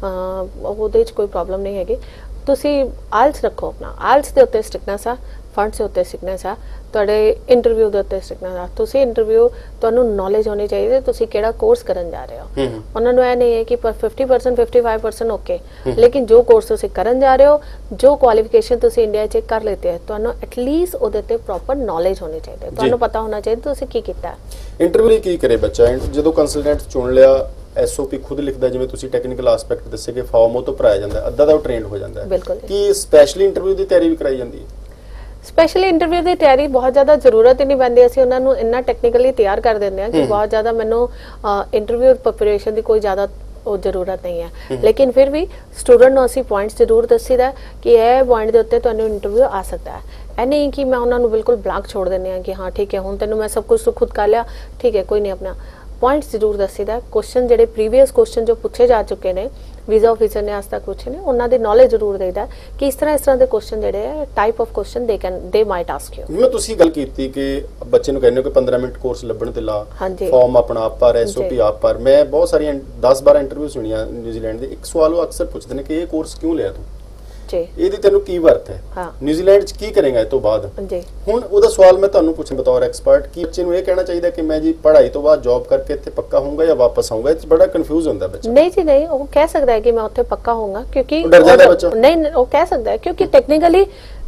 ਉਹਦੇ ਵਿੱਚ ਕੋਈ ਪ੍ਰੋਬਲਮ ਨਹੀਂ ਹੈਗੀ। ਤੁਸੀਂ ਆਇਲਸ ਰੱਖੋ, ਆਪਣਾ ਆਇਲਸ ਦੇ ਉੱਤੇ ਸਟਿਕਨੈਸ ਆ, ਫੰਡਸ ਦੇ ਉੱਤੇ ਸਟਿਕਨੈਸ ਆ, ਤੁਹਾਡੇ ਇੰਟਰਵਿਊ ਦੇ ਉੱਤੇ ਸਟਿਕਨੈਸ ਆ। ਤੁਸੀਂ ਇੰਟਰਵਿਊ ਤੁਹਾਨੂੰ ਨੌਲੇਜ ਹੋਣੀ ਚਾਹੀਦੀ ਤੁਸੀਂ ਕਿਹੜਾ ਕੋਰਸ ਕਰਨ ਜਾ ਰਹੇ ਹੋ। ਉਹਨਾਂ ਨੂੰ ਇਹ ਨਹੀਂ ਹੈ ਕਿ 50% 55% ਓਕੇ, ਲੇਕਿਨ ਜੋ ਕੋਰਸ ਤੁਸੀਂ ਕਰਨ ਜਾ ਰਹੇ ਹੋ, ਜੋ ਕੁਆਲੀਫਿਕੇਸ਼ਨ ਤੁਸੀਂ ਇੰਡੀਆ 'ਚ ਕਰ ਲੈਤੇ ਹੈ, ਤੁਹਾਨੂੰ ਐਟਲੀਸਟ ਉਹਦੇ ਤੇ ਪ੍ਰੋਪਰ ਨੌਲੇਜ ਹੋਣੀ ਚਾਹੀਦੀ ਹੈ, ਤੁਹਾਨੂੰ ਪਤਾ ਹੋਣਾ ਚਾਹੀਦਾ ਤੁਸੀਂ ਕੀ ਕੀਤਾ। ਇੰਟਰਵਿਊ ਲਈ ਕੀ ਕਰੇ ਬੱਚਾ? ਜਦੋਂ ਕੰਸਲਟੈਂਟ ਚੁਣ ਲਿਆ, SOP ਖੁਦ ਲਿਖਦਾ, ਜਿਵੇਂ ਤੁਸੀਂ ਟੈਕਨੀਕਲ ਐਸਪੈਕਟ ਦੱਸੇ ਕਿ ਫਾਰਮ ਉਹ ਤੋਂ ਭਰਾਇਆ ਜਾਂਦਾ, ਅੱਧਾ ਦਾ ਉਹ ਟ੍ਰੇਨਡ ਹੋ ਜਾਂਦਾ ਹੈ, ਕਿ ਸਪੈਸ਼ਲੀ ਇੰਟਰਵਿਊ ਦੀ ਤਿਆਰੀ ਵੀ ਕਰਾਈ ਜਾਂਦੀ ਹੈ? ਸਪੈਸ਼ਲੀ ਇੰਟਰਵਿਊ ਦੀ ਤਿਆਰੀ ਬਹੁਤ ਜ਼ਿਆਦਾ ਜ਼ਰੂਰਤ ਹੀ ਨਹੀਂ ਪੈਂਦੀ, ਅਸੀਂ ਉਹਨਾਂ ਨੂੰ ਇੰਨਾ ਟੈਕਨੀਕਲੀ ਤਿਆਰ ਕਰ ਦਿੰਦੇ ਹਾਂ ਕਿ ਬਹੁਤ ਜ਼ਿਆਦਾ ਮੈਨੂੰ ਇੰਟਰਵਿਊ ਪ੍ਰਿਪਰੇਸ਼ਨ ਦੀ ਕੋਈ ਜ਼ਿਆਦਾ ਉਹ ਜ਼ਰੂਰਤ ਨਹੀਂ ਹੈ। ਲੇਕਿਨ ਫਿਰ ਵੀ ਸਟੂਡੈਂਟ ਨੂੰ ਅਸੀਂ ਪੁਆਇੰਟਸ ਜ਼ਰੂਰ ਦੱਸੀਦਾ ਕਿ ਇਹ ਪੁਆਇੰਟ ਦੇ ਉੱਤੇ ਤੁਹਾਨੂੰ ਇੰਟਰਵਿਊ ਆ ਸਕਦਾ ਹੈ। ਇਹ ਨਹੀਂ ਕਿ ਮੈਂ ਉਹਨਾਂ ਨੂੰ ਬਿਲਕੁਲ ਬਲੈਂਕ ਛੋੜ ਦਿੰਦੇ ਹਾਂ ਕਿ ਹਾਂ ਠੀਕ ਹੈ ਹੁਣ ਤੈਨੂੰ ਮੈਂ ਸਭ ਕੁਝ ਖੁਦ ਕਰ ਲਿਆ, ਠੀਕ ਹੈ ਕੋਈ ਨਹੀਂ, ਆਪਣਾ ਪੁਆਇੰਟਸ ਜ਼ਰੂਰ ਦੱਸੀਦਾ। ਕੁਐਸਚਨ ਜਿਹੜੇ ਪ੍ਰੀਵੀਅਸ ਕੁਐਸਚਨ ਜੋ ਪੁੱਛੇ ਜਾ ਚੁੱਕੇ ਨੇ, ਵੀਜ਼ਾ ਆਫਿਸਰ ਨੇ ਅੱਜ ਤੱਕ ਪੁੱਛੇ ਨੇ, ਉਹਨਾਂ ਦੀ ਨੌਲੇਜ ਜ਼ਰੂਰ ਦੇਈਦਾ ਕਿ ਇਸ ਤਰ੍ਹਾਂ ਦੇ ਕੁਐਸਚਨ ਜਿਹੜੇ ਹੈ type of question they might ask you. ਜਿਵੇਂ ਤੁਸੀਂ ਗੱਲ ਕੀਤੀ ਕਿ ਬੱਚੇ ਨੂੰ ਕਹਿੰਦੇ ਹੋ ਕਿ 15 ਮਿੰਟ ਕੋਰਸ ਲੱਭਣ ਤੇ ਲਾ, ਫਾਰਮ ਆਪਣਾ ਆਪ ਭਰ, SOP ਆਪ ਭਰ। ਮੈਂ ਬਹੁਤ ਸਾਰੀਆਂ 10-12 ਇੰਟਰਵਿਊ ਸੁਣੀਆਂ ਨਿਊਜ਼ੀਲੈਂਡ ਦੇ, ਇੱਕ ਸਵਾਲ ਉਹ ਅਕਸਰ ਪੁੱਛਦੇ ਨੇ ਕਿ ਇਹ ਕੋਰਸ ਕਿਉਂ ਲਿਆ ਤੂੰ, ਇਹਦੀ ਤੈਨੂੰ ਕੀ ਵਰਤ ਹੈ, ਨਿਊਜ਼ੀਲੈਂਡ 'ਚ ਕੀ ਕਰੇਗਾ ਇਹ ਤੋਂ ਬਾਅਦ। ਹੁਣ ਉਹਦਾ ਸਵਾਲ ਮੈਂ ਤੁਹਾਨੂੰ ਪੁੱਛਣ ਬਤੌਰ ਐਕਸਪਰਟ ਕਿ ਬੱਚੇ ਨੂੰ ਇਹ ਕਹਿਣਾ ਚਾਹੀਦਾ ਕਿ ਮੈਂ ਜੀ ਪੜ੍ਹਾਈ ਤੋਂ ਬਾਅਦ ਜੌਬ ਕਰਕੇ ਇੱਥੇ ਪੱਕਾ ਹੋਊਂਗਾ ਜਾਂ ਵਾਪਸ ਆਊਂਗਾ? ਇਹ 'ਚ ਬੜਾ ਕਨਫਿਊਜ਼ ਹੁੰਦਾ ਬੱਚਾ। ਨਹੀਂ ਜੀ ਨਹੀਂ, ਉਹ ਕਹਿ ਸਕਦਾ ਹੈ ਕਿ ਮੈਂ ਉੱਥੇ ਪੱਕਾ ਹੋਊਂਗਾ, ਕਿਉਂਕਿ ਡਰ ਜਾਂਦਾ ਬੱਚਾ। ਨਹੀਂ, ਉਹ ਕਹਿ ਸਕਦਾ ਹੈ ਕਿਉਂਕਿ ਟੈਕਨੀਕਲੀ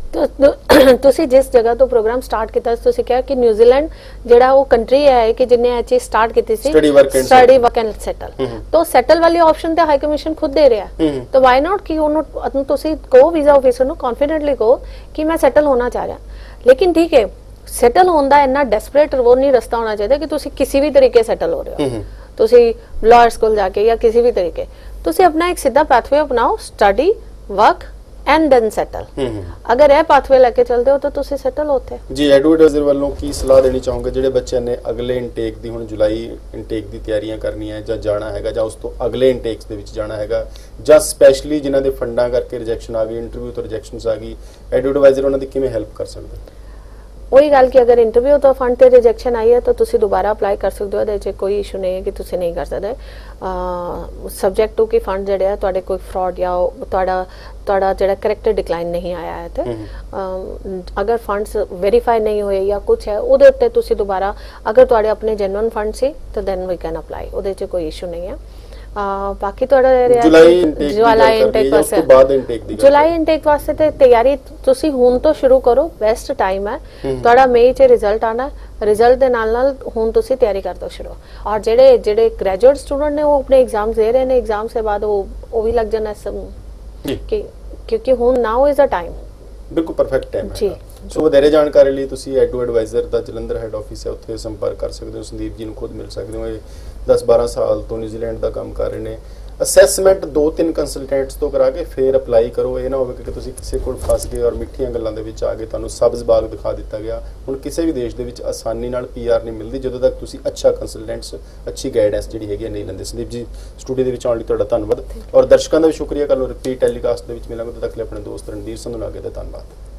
ਤੁਸੀਂ ਜਿਸ ਜਗ੍ਹਾ ਤੋਂ ਪ੍ਰੋਗਰਾਮ ਸਟਾਰਟ ਕੀਤਾ, ਤੁਸੀਂ ਕਿਹਾ ਕਿ ਨਿਊਜ਼ੀਲੈਂਡ ਜਿਹੜਾ ਉਹ ਕੰਟਰੀ ਹੈ ਕਿ ਜਿਹਨੇ ਇਹ ਚੀਜ਼ ਸਟਾਰਟ ਕੀਤੀ ਸੀ ਸਟੱਡੀ ਵਰਕ ਐਂਡ ਸੈਟਲ, ਤਾਂ ਸੈਟਲ ਵਾਲੀ ਆਪਸ਼ਨ ਤੇ ਹਾਈ ਕਮਿਸ਼ਨ ਖੁਦ ਦੇ ਰਿਹਾ, ਤਾਂ ਵਾਈ ਨਾਟ ਕਿ ਉਹਨੂੰ ਤੁਸੀਂ ਕਹੋ ਵੀਜ਼ਾ ਆਫਿਸਰ ਨੂੰ ਕੌਨਫੀਡੈਂਟਲੀ ਕਹੋ ਕਿ ਮੈਂ ਸੈਟਲ ਹੋਣਾ ਚਾਹ ਰਿਹਾ। ਲੇਕਿਨ ਠੀਕ ਹੈ, ਸੈਟਲ ਹੋਣ ਦਾ ਇੰਨਾ ਡੈਸਪਰੇਟ ਉਹ ਨਹੀਂ ਰਸਤਾ ਹੋਣਾ ਚਾਹੀਦਾ ਕਿ ਤੁਸੀਂ ਕਿਸੇ ਵੀ ਤਰੀਕੇ ਸੈਟਲ ਹੋ ਰਹੇ ਹੋ, ਤੁਸੀਂ ਲਾਇਰਸ ਕੋਲ ਜਾ ਕੇ ਜਾਂ ਕਿਸੇ ਵੀ ਤਰੀਕੇ, ਤੁਸੀਂ ਆਪਣਾ ਇੱਕ ਸਿੱਧਾ ਪੈਥਵੇ ਅਪਣਾਓ, study, work and then settle. ਅਗਰ ਇਹ ਪਾਥਵੇ ਲੈ ਕੇ ਚੱਲਦੇ ਹੋ ਤਾਂ ਤੁਸੀਂ ਸੈਟਲ ਹੋ ਉੱਥੇ। ਜੀ, ਐਡਵਾਈਜ਼ਰ ਵੱਲੋਂ ਕੀ ਸਲਾਹ ਦੇਣੀ ਚਾਹੋਗੇ ਜਿਹੜੇ ਬੱਚਿਆਂ ਨੇ ਅਗਲੇ ਇਨਟੇਕ ਦੀ, ਹੁਣ ਜੁਲਾਈ ਇਨਟੇਕ ਦੀ ਤਿਆਰੀਆਂ ਕਰਨੀਆਂ ਜਾਂ ਜਾਣਾ ਹੈਗਾ, ਜਾਂ ਉਸ ਤੋਂ ਅਗਲੇ ਇਨਟੇਕਸ ਦੇ ਵਿੱਚ ਜਾਣਾ ਹੈਗਾ, ਜਾਂ ਸਪੈਸ਼ਲੀ ਜਿਨ੍ਹਾਂ ਦੇ ਫੰਡਾਂ ਕਰਕੇ ਰਿਜੈਕਸ਼ਨ ਆ ਗਈ, ਇੰਟਰਵਿਊ ਤੋਂ ਰਿਜੈਕਸ਼ਨਸ ਆ ਗਈ, ਐਡਵਾਈਜ਼ਰ ਉਹਨਾਂ ਦੀ ਕਿਵੇਂ ਹੈਲਪ ਕਰ ਸਕਦਾ? ਉਹੀ ਗੱਲ ਕਿ ਅਗਰ ਇੰਟਰਵਿਊ ਤੋਂ ਫੰਡ ਤੇ ਰਿਜੈਕਸ਼ਨ ਆਈ ਹੈ ਤਾਂ ਤੁਸੀਂ ਦੁਬਾਰਾ ਅਪਲਾਈ ਕਰ ਸਕਦੇ ਹੋ, ਇਹਦੇ 'ਚ ਕੋਈ ਇਸ਼ੂ ਨਹੀਂ ਹੈ ਕਿ ਤੁਸੀਂ ਨਹੀਂ ਕਰ ਸਕਦੇ, ਸਬਜੈਕਟ ਟੂ ਕਿ ਫੰਡ ਜਿਹੜੇ ਆ ਤੁਹਾਡੇ ਕੋਈ ਫਰਾਡ ਜਾਂ ਤੁਹਾਡਾ ਜਿਹੜਾ ਕਰੈਕਟਰ ਡਿਕਲਾਈਨ ਨਹੀਂ ਆਇਆ ਹੈ, ਤੇ ਅਗਰ ਫੰਡਸ ਵੈਰੀਫਾਈ ਨਹੀਂ ਹੋਏ ਜਾਂ ਕੁਝ ਹੈ ਉਹਦੇ ਉੱਤੇ ਤੁਸੀਂ ਦੁਬਾਰਾ, ਅਗਰ ਤੁਹਾਡੇ ਆਪਣੇ ਜੈਨੂਇਨ ਫੰਡ ਸੀ ਤਾਂ ਦੈਨ ਵੀ ਕੈਨ ਅਪਲਾਈ, ਉਹਦੇ 'ਚ ਕੋਈ ਇਸ਼ੂ ਨਹੀਂ ਹੈ। ਬਾਕੀ ਤੁਹਾਡਾ ਜੁਲਾਈ ਇਨਟੇਕ ਵਾਸਤੇ ਤੇ ਤਿਆਰੀ ਤੁਸੀਂ ਹੁਣ ਤੋਂ ਸ਼ੁਰੂ ਕਰੋ, ਬੈਸਟ ਟਾਈਮ ਹੈ ਤੁਹਾਡਾ। ਮਈ 'ਚ ਰਿਜ਼ਲਟ ਆਣਾ, ਰਿਜ਼ਲਟ ਦੇ ਨਾਲ ਹੁਣ ਤੁਸੀਂ ਤਿਆਰੀ ਕਰ ਦੋ ਸ਼ੁਰੂ। ਔਰ ਜਿਹੜੇ ਗ੍ਰੈਜੂਏਟ ਸਟੂਡੈਂਟ ਨੇ ਉਹ ਆਪਣੇ ਐਗਜ਼ਾਮਸ ਦੇ ਰਹੇ ਨੇ, ਐਗਜ਼ਾਮਸ ਦੇ ਬਾਅਦ ਉਹ ਵੀ ਲੱਗ ਜਾਣਾ ਕਿਉਂਕਿ ਹੁਣ ਨਾਓ ਇਜ਼ ਅ ਟਾਈਮ। ਬਿਲਕੁਲ ਪਰਫੈਕਟ ਟਾਈਮ ਹੈ ਜੀ। ਸੋ ਵਧੇਰੇ ਜਾਣਕਾਰੀ ਲਈ ਤੁਸੀਂ ਐਡਵਾਈਜ਼ਰ ਦਾ ਜਲੰਧਰ ਹੈੱਡ ਆਫਿਸ ਹੈ, ਉੱਥੇ ਸੰਪਰਕ ਕਰ ਸਕਦੇ ਹੋ। ਸੰਦੀਪ ਜੀ ਨੂੰ ਖੁਦ ਮਿਲ ਸਕਦੇ ਹੋ, ਇਹ 10-12 ਸਾਲ ਤੋਂ ਨਿਊਜ਼ੀਲੈਂਡ ਦਾ ਕੰਮ ਕਰ ਰਹੇ ਨੇ। ਅਸੈਸਮੈਂਟ 2-3 ਕੰਸਲਟੈਂਟਸ ਤੋਂ ਕਰਾ ਕੇ ਫਿਰ ਅਪਲਾਈ ਕਰੋ। ਇਹ ਨਾ ਹੋਵੇ ਕਿ ਤੁਸੀਂ ਕਿਸੇ ਕੋਲ ਫਸ ਗਏ ਔਰ ਮਿੱਠੀਆਂ ਗੱਲਾਂ ਦੇ ਵਿੱਚ ਆ ਗਏ, ਤੁਹਾਨੂੰ ਸਬਜ਼ ਬਾਗ ਦਿਖਾ ਦਿੱਤਾ ਗਿਆ। ਹੁਣ ਕਿਸੇ ਵੀ ਦੇਸ਼ ਦੇ ਵਿੱਚ ਆਸਾਨੀ ਨਾਲ PR ਨਹੀਂ ਮਿਲਦੀ ਜਦੋਂ ਤੱਕ ਤੁਸੀਂ ਅੱਛਾ ਕੰਸਲਟੈਂਟਸ, ਅੱਛੀ ਗਾਈਡੈਂਸ ਜਿਹੜੀ ਹੈਗੀ ਨਹੀਂ ਲੈਂਦੇ। ਸੰਦੀਪ ਜੀ, ਸਟੂਡੀਓ ਦੇ ਵਿੱਚ ਆਉਣ ਲਈ ਤੁਹਾਡਾ ਧੰਨਵਾਦ ਔਰ ਦਰਸ਼ਕਾਂ ਦਾ ਵੀ ਸ਼ੁਕਰੀਆ। ਕੱਲ੍ਹ ਨੂੰ ਰਿਪੀਟ ਟੈਲੀਕਾਸਟ ਦੇ ਵਿੱਚ ਮਿਲਾਂਗੇ। ਤਦ ਤੱਕ ਲਈ ਆਪਣੇ ਦੋਸਤ ਰਣਦੀਪ ਸੰਧੂ ਨਾਲ ਅੱਗੇ ਦਾ ਧੰਨਵਾਦ।